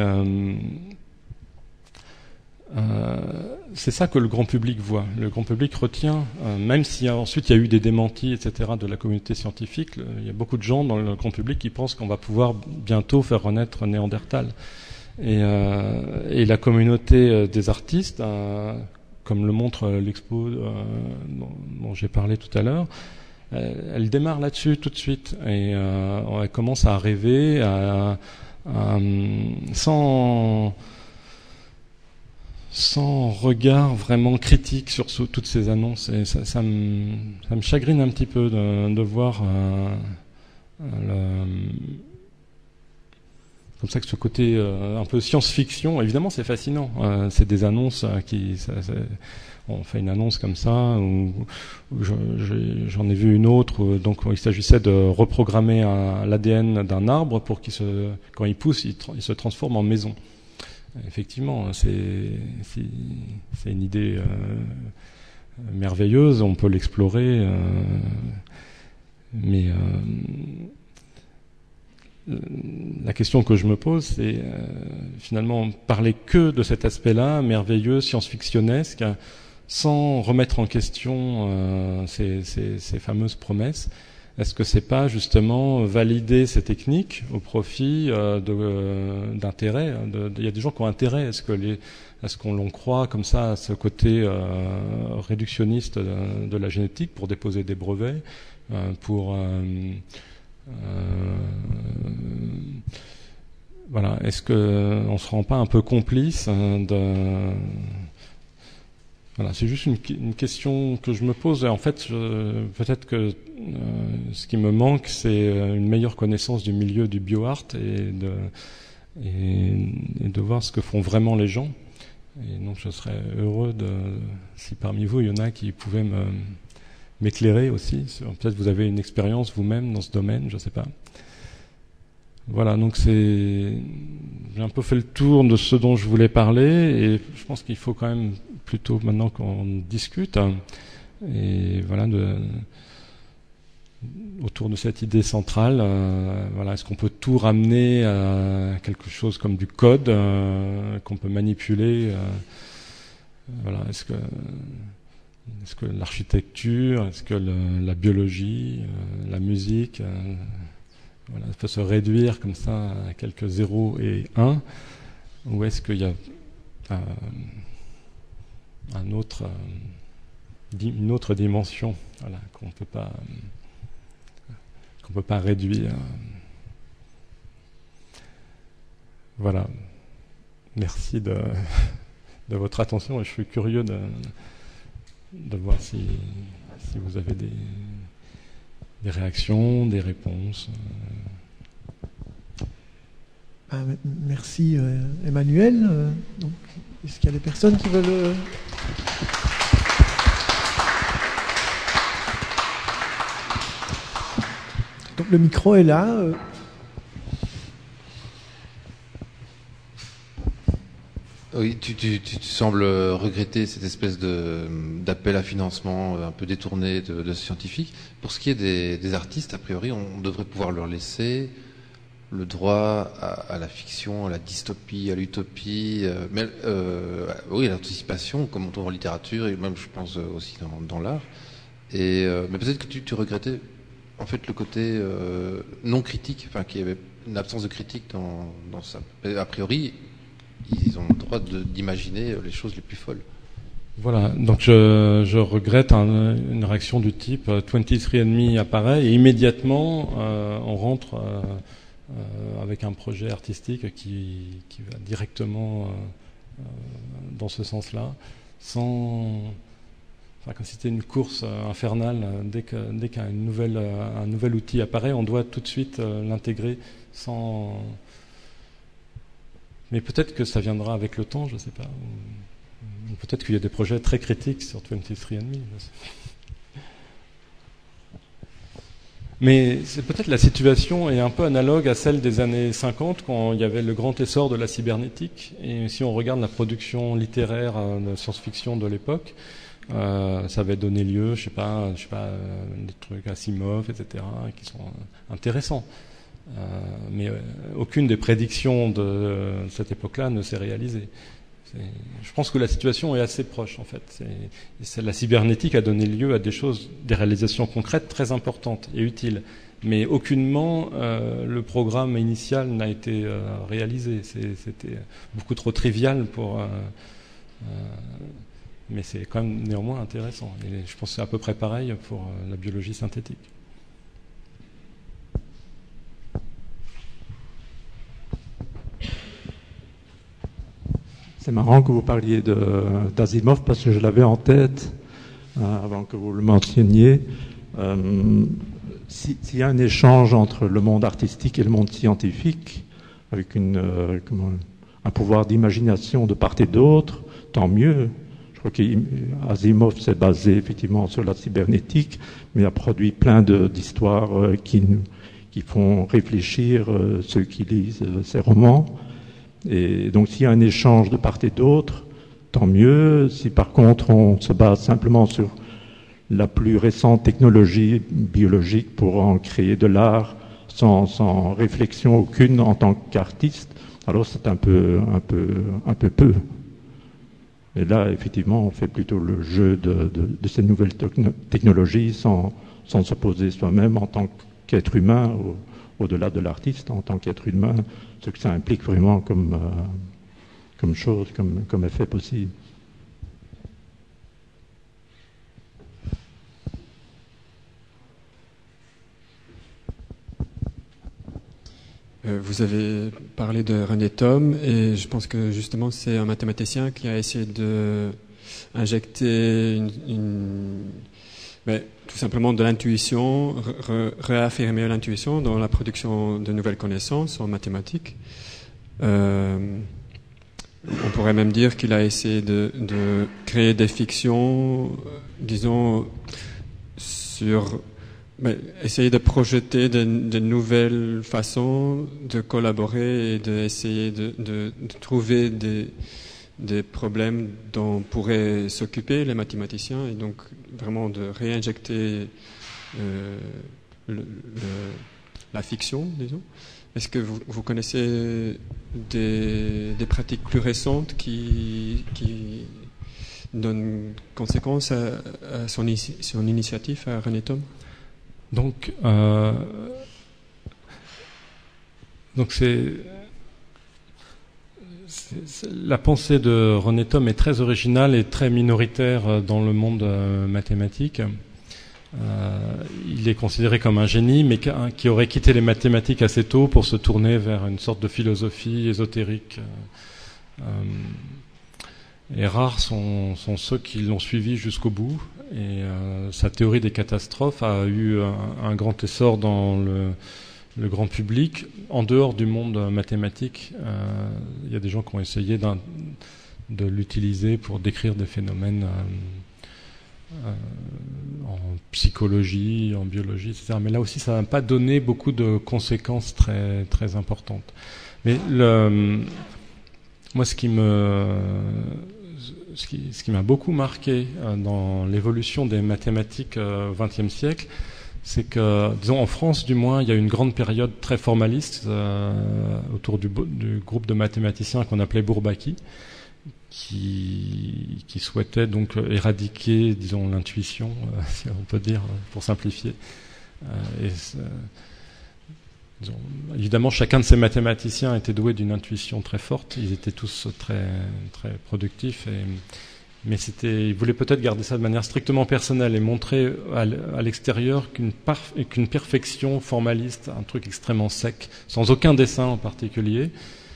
S2: c'est ça que le grand public voit. Le grand public retient, même si ensuite il y a eu des démentis, etc., de la communauté scientifique, il y a beaucoup de gens dans le grand public qui pensent qu'on va pouvoir bientôt faire renaître Néandertal. Et la communauté des artistes, comme le montre l'expo dont j'ai parlé tout à l'heure, elle démarre là-dessus tout de suite. Et elle commence à rêver sans regard vraiment critique sur toutes ces annonces. Et ça me chagrine un petit peu de voir comme ça que ce côté un peu science-fiction. Évidemment, c'est fascinant. C'est des annonces on fait une annonce comme ça, où j'en ai vu une autre, où, donc il s'agissait de reprogrammer l'ADN d'un arbre pour quand il pousse, il se transforme en maison. Effectivement, c'est une idée merveilleuse, on peut l'explorer, mais la question que je me pose, c'est finalement parler que de cet aspect-là, merveilleux, science-fictionnesque, sans remettre en question ces fameuses promesses. Est-ce que c'est pas justement valider ces techniques au profit d'intérêt? Il y a des gens qui ont intérêt. Est-ce qu'on l'on croit comme ça à ce côté réductionniste de la génétique pour déposer des brevets, voilà. Est-ce que on se rend pas un peu complice Voilà, c'est juste une question que je me pose. En fait, peut-être que ce qui me manque, c'est une meilleure connaissance du milieu du bioart et de voir ce que font vraiment les gens. Et donc, je serais heureux si parmi vous, il y en a qui pouvaient m'éclairer aussi. Peut-être vous avez une expérience vous-même dans ce domaine, je ne sais pas. Voilà, donc j'ai un peu fait le tour de ce dont je voulais parler, et je pense qu'il faut quand même plutôt maintenant qu'on discute, et voilà, autour de cette idée centrale. Voilà, est-ce qu'on peut tout ramener à quelque chose comme du code qu'on peut manipuler? Voilà, est-ce que l'architecture, est-ce que la biologie, la musique, voilà, ça peut se réduire comme ça à quelques 0 et 1, ou est-ce qu'il y a une autre dimension, voilà, qu'on peut pas réduire. Voilà. Merci de votre attention et je suis curieux de voir si vous avez des réactions, des réponses.
S1: Merci Emmanuel. Donc, est-ce qu'il y a des personnes qui veulent... Donc le micro est là.
S4: Oui, tu sembles regretter cette espèce d'appel à financement un peu détourné de scientifiques. Pour ce qui est des artistes, a priori, on devrait pouvoir leur laisser le droit à la fiction, à la dystopie, à l'utopie, oui, à l'anticipation, comme on trouve en littérature, et même, je pense, aussi dans l'art. Mais peut-être que tu regrettais, en fait, le côté non critique, enfin, qu'il y avait une absence de critique dans ça. A priori, ils ont le droit d'imaginer les choses les plus folles.
S2: Voilà, donc je regrette une réaction du type 23andMe apparaît et immédiatement on rentre avec un projet artistique qui va directement dans ce sens-là, comme si c'était une course infernale. Dès qu'un nouvel outil apparaît, on doit tout de suite l'intégrer sans... Mais peut-être que ça viendra avec le temps, je ne sais pas. Ou peut-être qu'il y a des projets très critiques sur 23andMe. Mais c'est peut-être la situation est un peu analogue à celle des années 50, quand il y avait le grand essor de la cybernétique. Et si on regarde la production littéraire de science-fiction de l'époque, ça avait donné lieu, je sais pas, des trucs Asimov, etc., qui sont intéressants. Mais aucune des prédictions de cette époque-là ne s'est réalisée. Je pense que la situation est assez proche, en fait. La cybernétique a donné lieu à des réalisations concrètes très importantes et utiles. Mais aucunement le programme initial n'a été réalisé. C'était beaucoup trop trivial mais c'est quand même néanmoins intéressant. Et je pense que c'est à peu près pareil pour la biologie synthétique.
S5: C'est marrant que vous parliez d'Asimov parce que je l'avais en tête avant que vous le mentionniez. S'il y a un échange entre le monde artistique et le monde scientifique, avec un pouvoir d'imagination de part et d'autre, tant mieux. Je crois qu'Asimov s'est basé effectivement sur la cybernétique, mais a produit plein d'histoires qui font réfléchir ceux qui lisent ses romans. Et donc s'il y a un échange de part et d'autre, tant mieux. Si par contre on se base simplement sur la plus récente technologie biologique pour en créer de l'art sans réflexion aucune en tant qu'artiste, alors c'est un peu peu. Et là, effectivement, on fait plutôt le jeu de ces nouvelles technologies sans s'opposer soi-même en tant qu'être humain au-delà de l'artiste, en tant qu'être humain, ce que ça implique vraiment comme chose, comme effet possible.
S6: Vous avez parlé de René Thom et je pense que justement c'est un mathématicien qui a essayé de injecter tout simplement de l'intuition, réaffirmer l'intuition dans la production de nouvelles connaissances en mathématiques. On pourrait même dire qu'il a essayé de créer des fictions, disons, essayer de projeter de nouvelles façons de collaborer et d'essayer de trouver des problèmes dont pourraient s'occuper les mathématiciens et donc vraiment de réinjecter la fiction, disons. Est-ce que vous connaissez des pratiques plus récentes qui donnent conséquence à son initiative, à René Thom?
S2: Donc La pensée de René Thom est très originale et très minoritaire dans le monde mathématique. Il est considéré comme un génie, mais qui aurait quitté les mathématiques assez tôt pour se tourner vers une sorte de philosophie ésotérique. Et rares sont ceux qui l'ont suivi jusqu'au bout. Et sa théorie des catastrophes a eu un grand essor dans le grand public. En dehors du monde mathématique, il y a des gens qui ont essayé de l'utiliser pour décrire des phénomènes en psychologie, en biologie, etc. Mais là aussi, ça n'a pas donné beaucoup de conséquences très, très importantes. Mais moi, ce qui m'a beaucoup marqué dans l'évolution des mathématiques au XXe siècle, c'est que, disons, en France, du moins, il y a eu une grande période très formaliste autour du groupe de mathématiciens qu'on appelait Bourbaki, qui souhaitait donc éradiquer, disons, l'intuition, si on peut dire, pour simplifier. Disons, évidemment, chacun de ces mathématiciens était doué d'une intuition très forte. Ils étaient tous très, très productifs. Mais ils voulaient peut-être garder ça de manière strictement personnelle et montrer à l'extérieur qu'une perfection formaliste, un truc extrêmement sec, sans aucun dessin en particulier.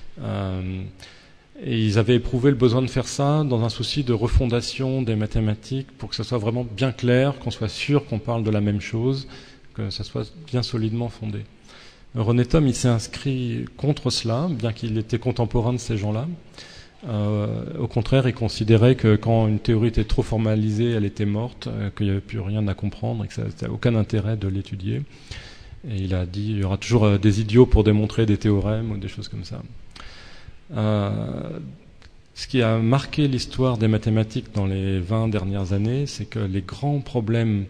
S2: Et ils avaient éprouvé le besoin de faire ça dans un souci de refondation des mathématiques pour que ça soit vraiment bien clair, qu'on soit sûr qu'on parle de la même chose, que ça soit bien solidement fondé. René Thom, il s'est inscrit contre cela, bien qu'il était contemporain de ces gens-là. Au contraire, il considérait que quand une théorie était trop formalisée, elle était morte, qu'il n'y avait plus rien à comprendre et que ça n'avait aucun intérêt de l'étudier. Et il a dit il y aura toujours des idiots pour démontrer des théorèmes ou des choses comme ça. Ce qui a marqué l'histoire des mathématiques dans les 20 dernières années, c'est que les grands problèmes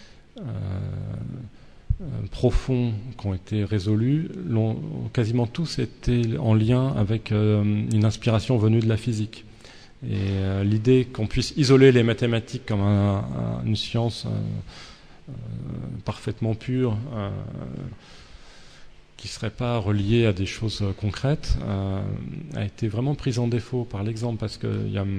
S2: profonds qui ont été résolus, quasiment tous été en lien avec une inspiration venue de la physique. Et l'idée qu'on puisse isoler les mathématiques comme une science parfaitement pure, qui ne serait pas reliée à des choses concrètes, a été vraiment prise en défaut par l'exemple, parce qu'il y a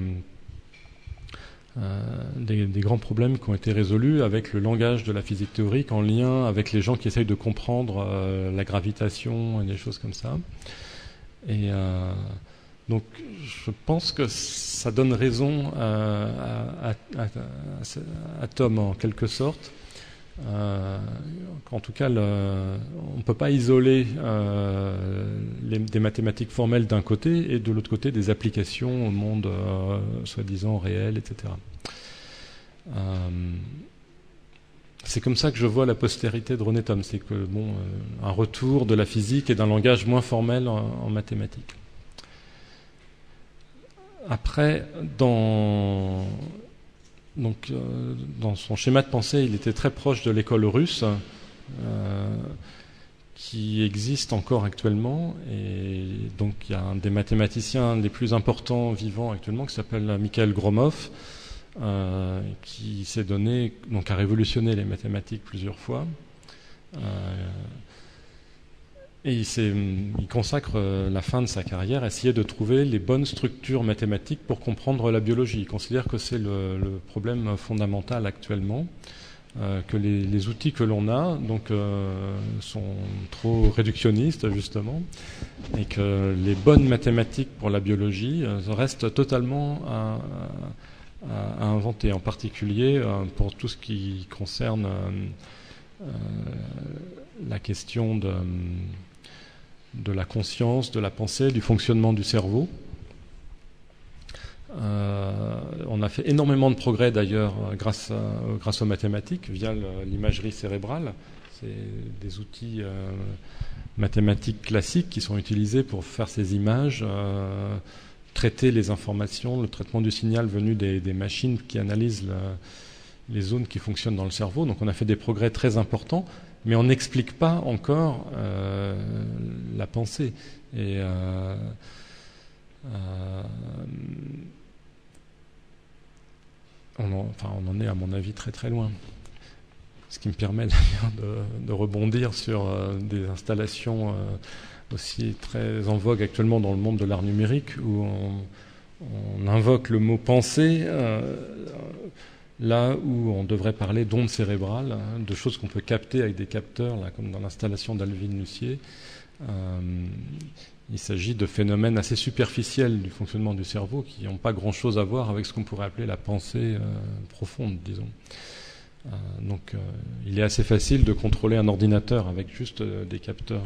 S2: des grands problèmes qui ont été résolus avec le langage de la physique théorique en lien avec les gens qui essayent de comprendre la gravitation et des choses comme ça. Et donc je pense que ça donne raison à Thom en quelque sorte. En tout cas, on ne peut pas isoler des mathématiques formelles d'un côté et de l'autre côté des applications au monde soi-disant réel, etc. C'est comme ça que je vois la postérité de René Thom, c'est que un retour de la physique et d'un langage moins formel en mathématiques. Après, dans son schéma de pensée, il était très proche de l'école russe, qui existe encore actuellement. Et donc, il y a un des mathématiciens les plus importants vivants actuellement, qui s'appelle Mikhail Gromov, qui s'est donné, donc, à révolutionner les mathématiques plusieurs fois. Et il consacre la fin de sa carrière à essayer de trouver les bonnes structures mathématiques pour comprendre la biologie. Il considère que c'est le problème fondamental actuellement, que les outils que l'on a sont trop réductionnistes justement, et que les bonnes mathématiques pour la biologie restent totalement à inventer, en particulier pour tout ce qui concerne la question de la conscience, de la pensée, du fonctionnement du cerveau. On a fait énormément de progrès d'ailleurs grâce aux mathématiques via l'imagerie cérébrale. C'est des outils mathématiques classiques qui sont utilisés pour faire ces images, traiter les informations, le traitement du signal venu des machines qui analysent les zones qui fonctionnent dans le cerveau. Donc on a fait des progrès très importants, mais on n'explique pas encore la pensée. Et on en est, à mon avis, très très loin. Ce qui me permet d'ailleurs de rebondir sur des installations aussi très en vogue actuellement dans le monde de l'art numérique, où on invoque le mot pensée là où on devrait parler d'ondes cérébrales, de choses qu'on peut capter avec des capteurs, là, comme dans l'installation d'Alvin Lucier. Il s'agit de phénomènes assez superficiels du fonctionnement du cerveau qui n'ont pas grand-chose à voir avec ce qu'on pourrait appeler la pensée profonde, disons. Donc il est assez facile de contrôler un ordinateur avec juste des capteurs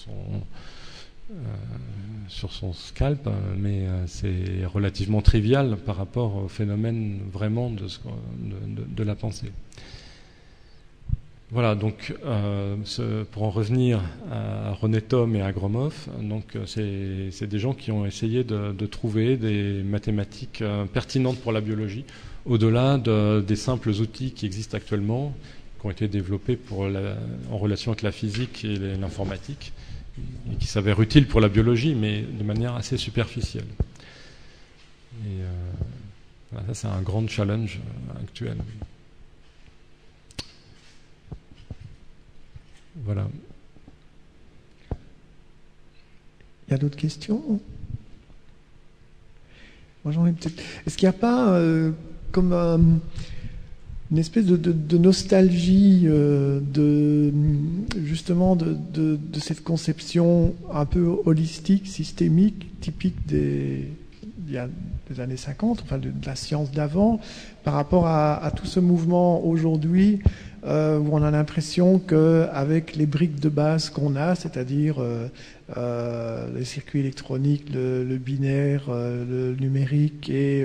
S2: sur son scalp, mais c'est relativement trivial par rapport au phénomène vraiment de la pensée. Voilà, donc pour en revenir à René Thom et à Gromov, donc c'est des gens qui ont essayé de trouver des mathématiques pertinentes pour la biologie, au-delà des simples outils qui existent actuellement, qui ont été développés en relation avec la physique et l'informatique, et qui s'avèrent utiles pour la biologie, mais de manière assez superficielle. Et voilà, ça, c'est un grand challenge actuel. Voilà.
S1: Il y a d'autres questions? Moi, j'en ai peut-être. Est-ce qu'il n'y a pas comme une espèce de nostalgie justement de cette conception un peu holistique, systémique, typique des années 50, enfin de la science d'avant, par rapport à tout ce mouvement aujourd'hui où on a l'impression qu'avec les briques de base qu'on a, c'est-à-dire les circuits électroniques, le binaire, le numérique et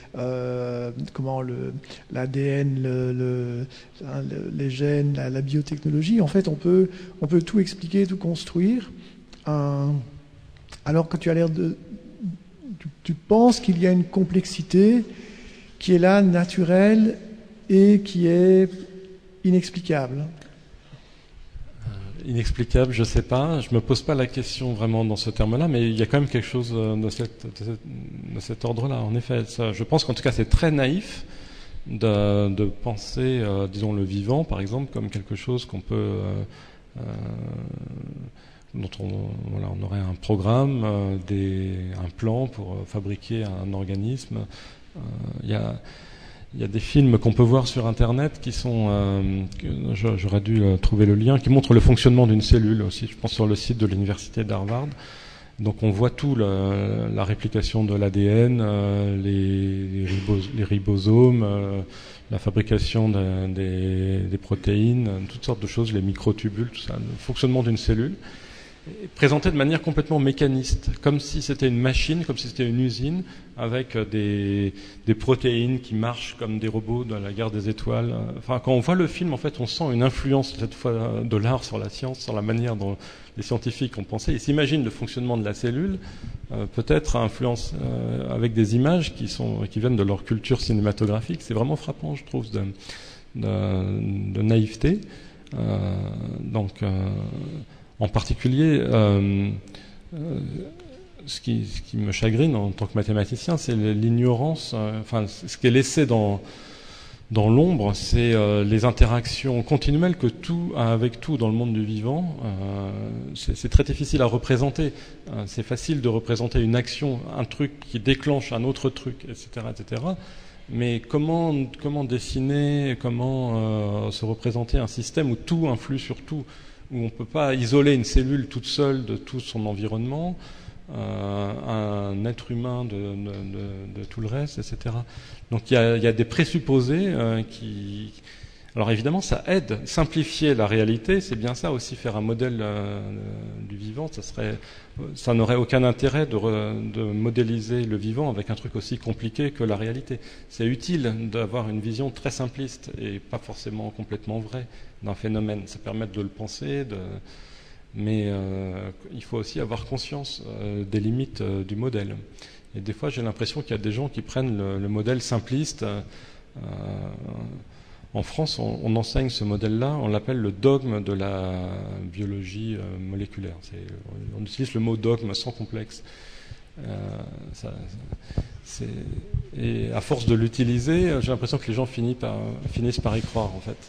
S1: l'ADN, les gènes, la biotechnologie, en fait on peut tout expliquer, tout construire, alors que tu as l'air tu penses qu'il y a une complexité qui est là, naturelle, et qui est inexplicable.
S2: Inexplicable, je ne sais pas. Je ne me pose pas la question vraiment dans ce terme-là, mais il y a quand même quelque chose de cet ordre-là. En effet, je pense qu'en tout cas, c'est très naïf de penser, disons, le vivant, par exemple, comme quelque chose qu'on peut... dont on aurait un programme, un plan pour fabriquer un organisme. Il y a des films qu'on peut voir sur Internet qui sont, j'aurais dû trouver le lien, qui montrent le fonctionnement d'une cellule aussi, je pense sur le site de l'université d'Harvard. Donc on voit tout, la réplication de l'ADN, les ribosomes, la fabrication des protéines, toutes sortes de choses, les microtubules, tout ça, le fonctionnement d'une cellule, présenté de manière complètement mécaniste, comme si c'était une machine, comme si c'était une usine, avec des protéines qui marchent comme des robots dans la guerre des étoiles. Enfin, quand on voit le film, en fait, on sent une influence, cette fois, de l'art sur la science, sur la manière dont les scientifiques ont pensé. Ils s'imaginent le fonctionnement de la cellule, peut-être influence avec des images qui viennent de leur culture cinématographique. C'est vraiment frappant, je trouve, de naïveté. En particulier, ce qui me chagrine en tant que mathématicien, c'est l'ignorance, ce qui est laissé dans l'ombre, c'est les interactions continuelles que tout a avec tout dans le monde du vivant. C'est très difficile à représenter. C'est facile de représenter une action, un truc qui déclenche un autre truc, etc., etc. Mais comment dessiner, comment se représenter un système où tout influe sur tout, où on ne peut pas isoler une cellule toute seule de tout son environnement, un être humain de tout le reste, etc. Donc il y a des présupposés qui... Alors évidemment, ça aide, simplifier la réalité, c'est bien ça aussi, faire un modèle du vivant, ça n'aurait aucun intérêt de modéliser le vivant avec un truc aussi compliqué que la réalité. C'est utile d'avoir une vision très simpliste et pas forcément complètement vraie d'un phénomène. Ça permet de le penser, mais il faut aussi avoir conscience des limites du modèle. Et des fois, j'ai l'impression qu'il y a des gens qui prennent le modèle simpliste. En France, on enseigne ce modèle-là, on l'appelle le dogme de la biologie moléculaire. On utilise le mot dogme sans complexe. Et à force de l'utiliser, j'ai l'impression que les gens finissent par y croire, en fait.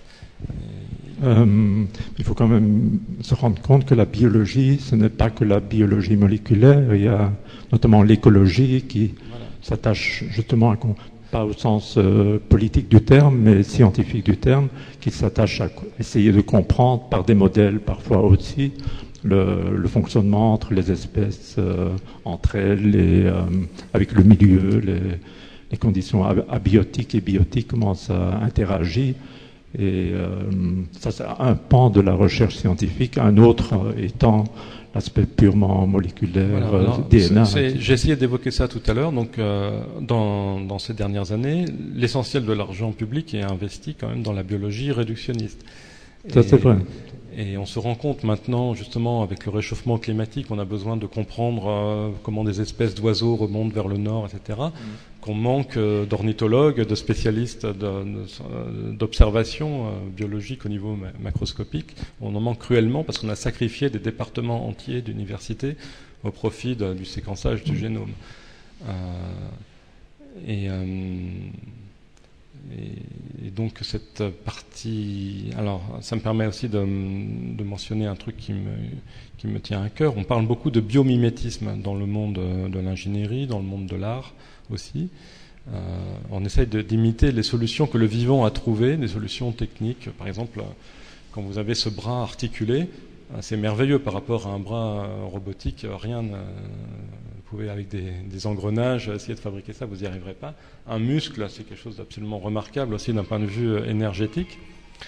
S5: Il faut quand même se rendre compte que la biologie, ce n'est pas que la biologie moléculaire. Il y a notamment l'écologie qui s'attache justement pas au sens politique du terme, mais scientifique du terme, qui s'attache à essayer de comprendre par des modèles parfois aussi le fonctionnement entre les espèces, entre elles, avec le milieu, les conditions abiotiques et biotiques, comment ça interagit. Et ça, c'est un pan de la recherche scientifique, un autre étant l'aspect purement moléculaire, DNA.
S2: J'ai essayé d'évoquer ça tout à l'heure. Donc, dans ces dernières années, l'essentiel de l'argent public est investi quand même dans la biologie réductionniste.
S5: Ça, c'est vrai.
S2: Et on se rend compte maintenant, justement, avec le réchauffement climatique, on a besoin de comprendre comment des espèces d'oiseaux remontent vers le nord, etc. Qu'on manque d'ornithologues, de spécialistes d'observation biologique au niveau macroscopique. On en manque cruellement parce qu'on a sacrifié des départements entiers d'universités au profit du séquençage du génome. Et donc cette partie... Alors, ça me permet aussi de mentionner un truc qui me tient à cœur. On parle beaucoup de biomimétisme dans le monde de l'ingénierie, dans le monde de l'art aussi. On essaye d'imiter les solutions que le vivant a trouvées, des solutions techniques. Par exemple, quand vous avez ce bras articulé, c'est merveilleux par rapport à un bras robotique. Rien ne... Vous pouvez, avec des engrenages, essayer de fabriquer ça, vous n'y arriverez pas. Un muscle, c'est quelque chose d'absolument remarquable aussi d'un point de vue énergétique.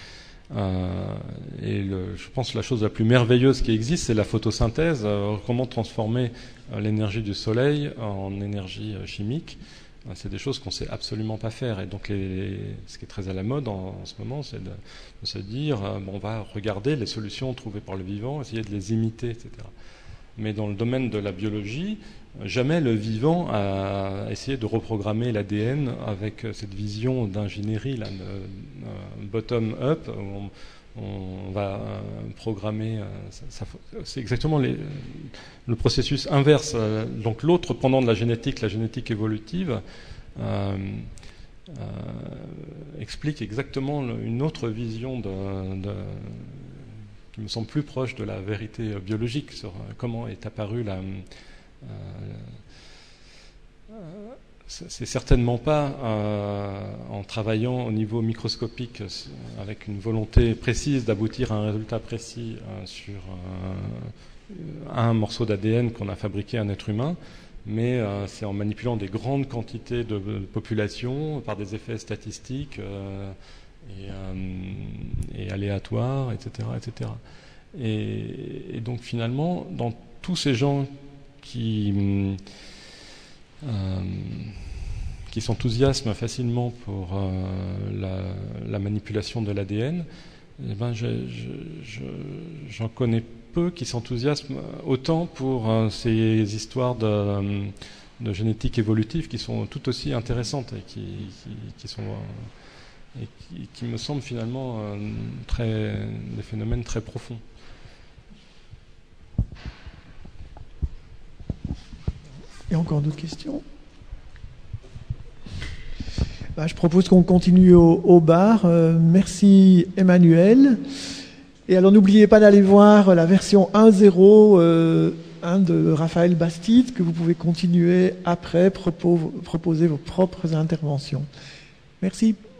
S2: Je pense que la chose la plus merveilleuse qui existe, c'est la photosynthèse. Comment transformer l'énergie du soleil en énergie chimique. C'est des choses qu'on ne sait absolument pas faire. Et donc, ce qui est très à la mode en ce moment, c'est de se dire, on va regarder les solutions trouvées par le vivant, essayer de les imiter, etc. Mais dans le domaine de la biologie, jamais le vivant a essayé de reprogrammer l'ADN avec cette vision d'ingénierie, bottom-up, où on va programmer. C'est exactement le processus inverse. Donc l'autre pendant de la génétique évolutive, explique exactement une autre vision qui me semble plus proche de la vérité biologique sur comment est apparue c'est certainement pas en travaillant au niveau microscopique avec une volonté précise d'aboutir à un résultat précis sur un morceau d'ADN qu'on a fabriqué un être humain, mais c'est en manipulant des grandes quantités de population par des effets statistiques et aléatoires, etc., etc. Et donc finalement, dans tous ces gens qui s'enthousiasment facilement pour la manipulation de l'ADN, eh ben j'en connais peu qui s'enthousiasment autant pour ces histoires de génétique évolutive qui sont tout aussi intéressantes et qui me semblent finalement des phénomènes très profonds.
S1: Il y a encore d'autres questions ? Je propose qu'on continue au bar. Merci Emmanuel. Et alors n'oubliez pas d'aller voir la version 1.0 de Raphaël Bastide, que vous pouvez continuer après, proposer vos propres interventions. Merci.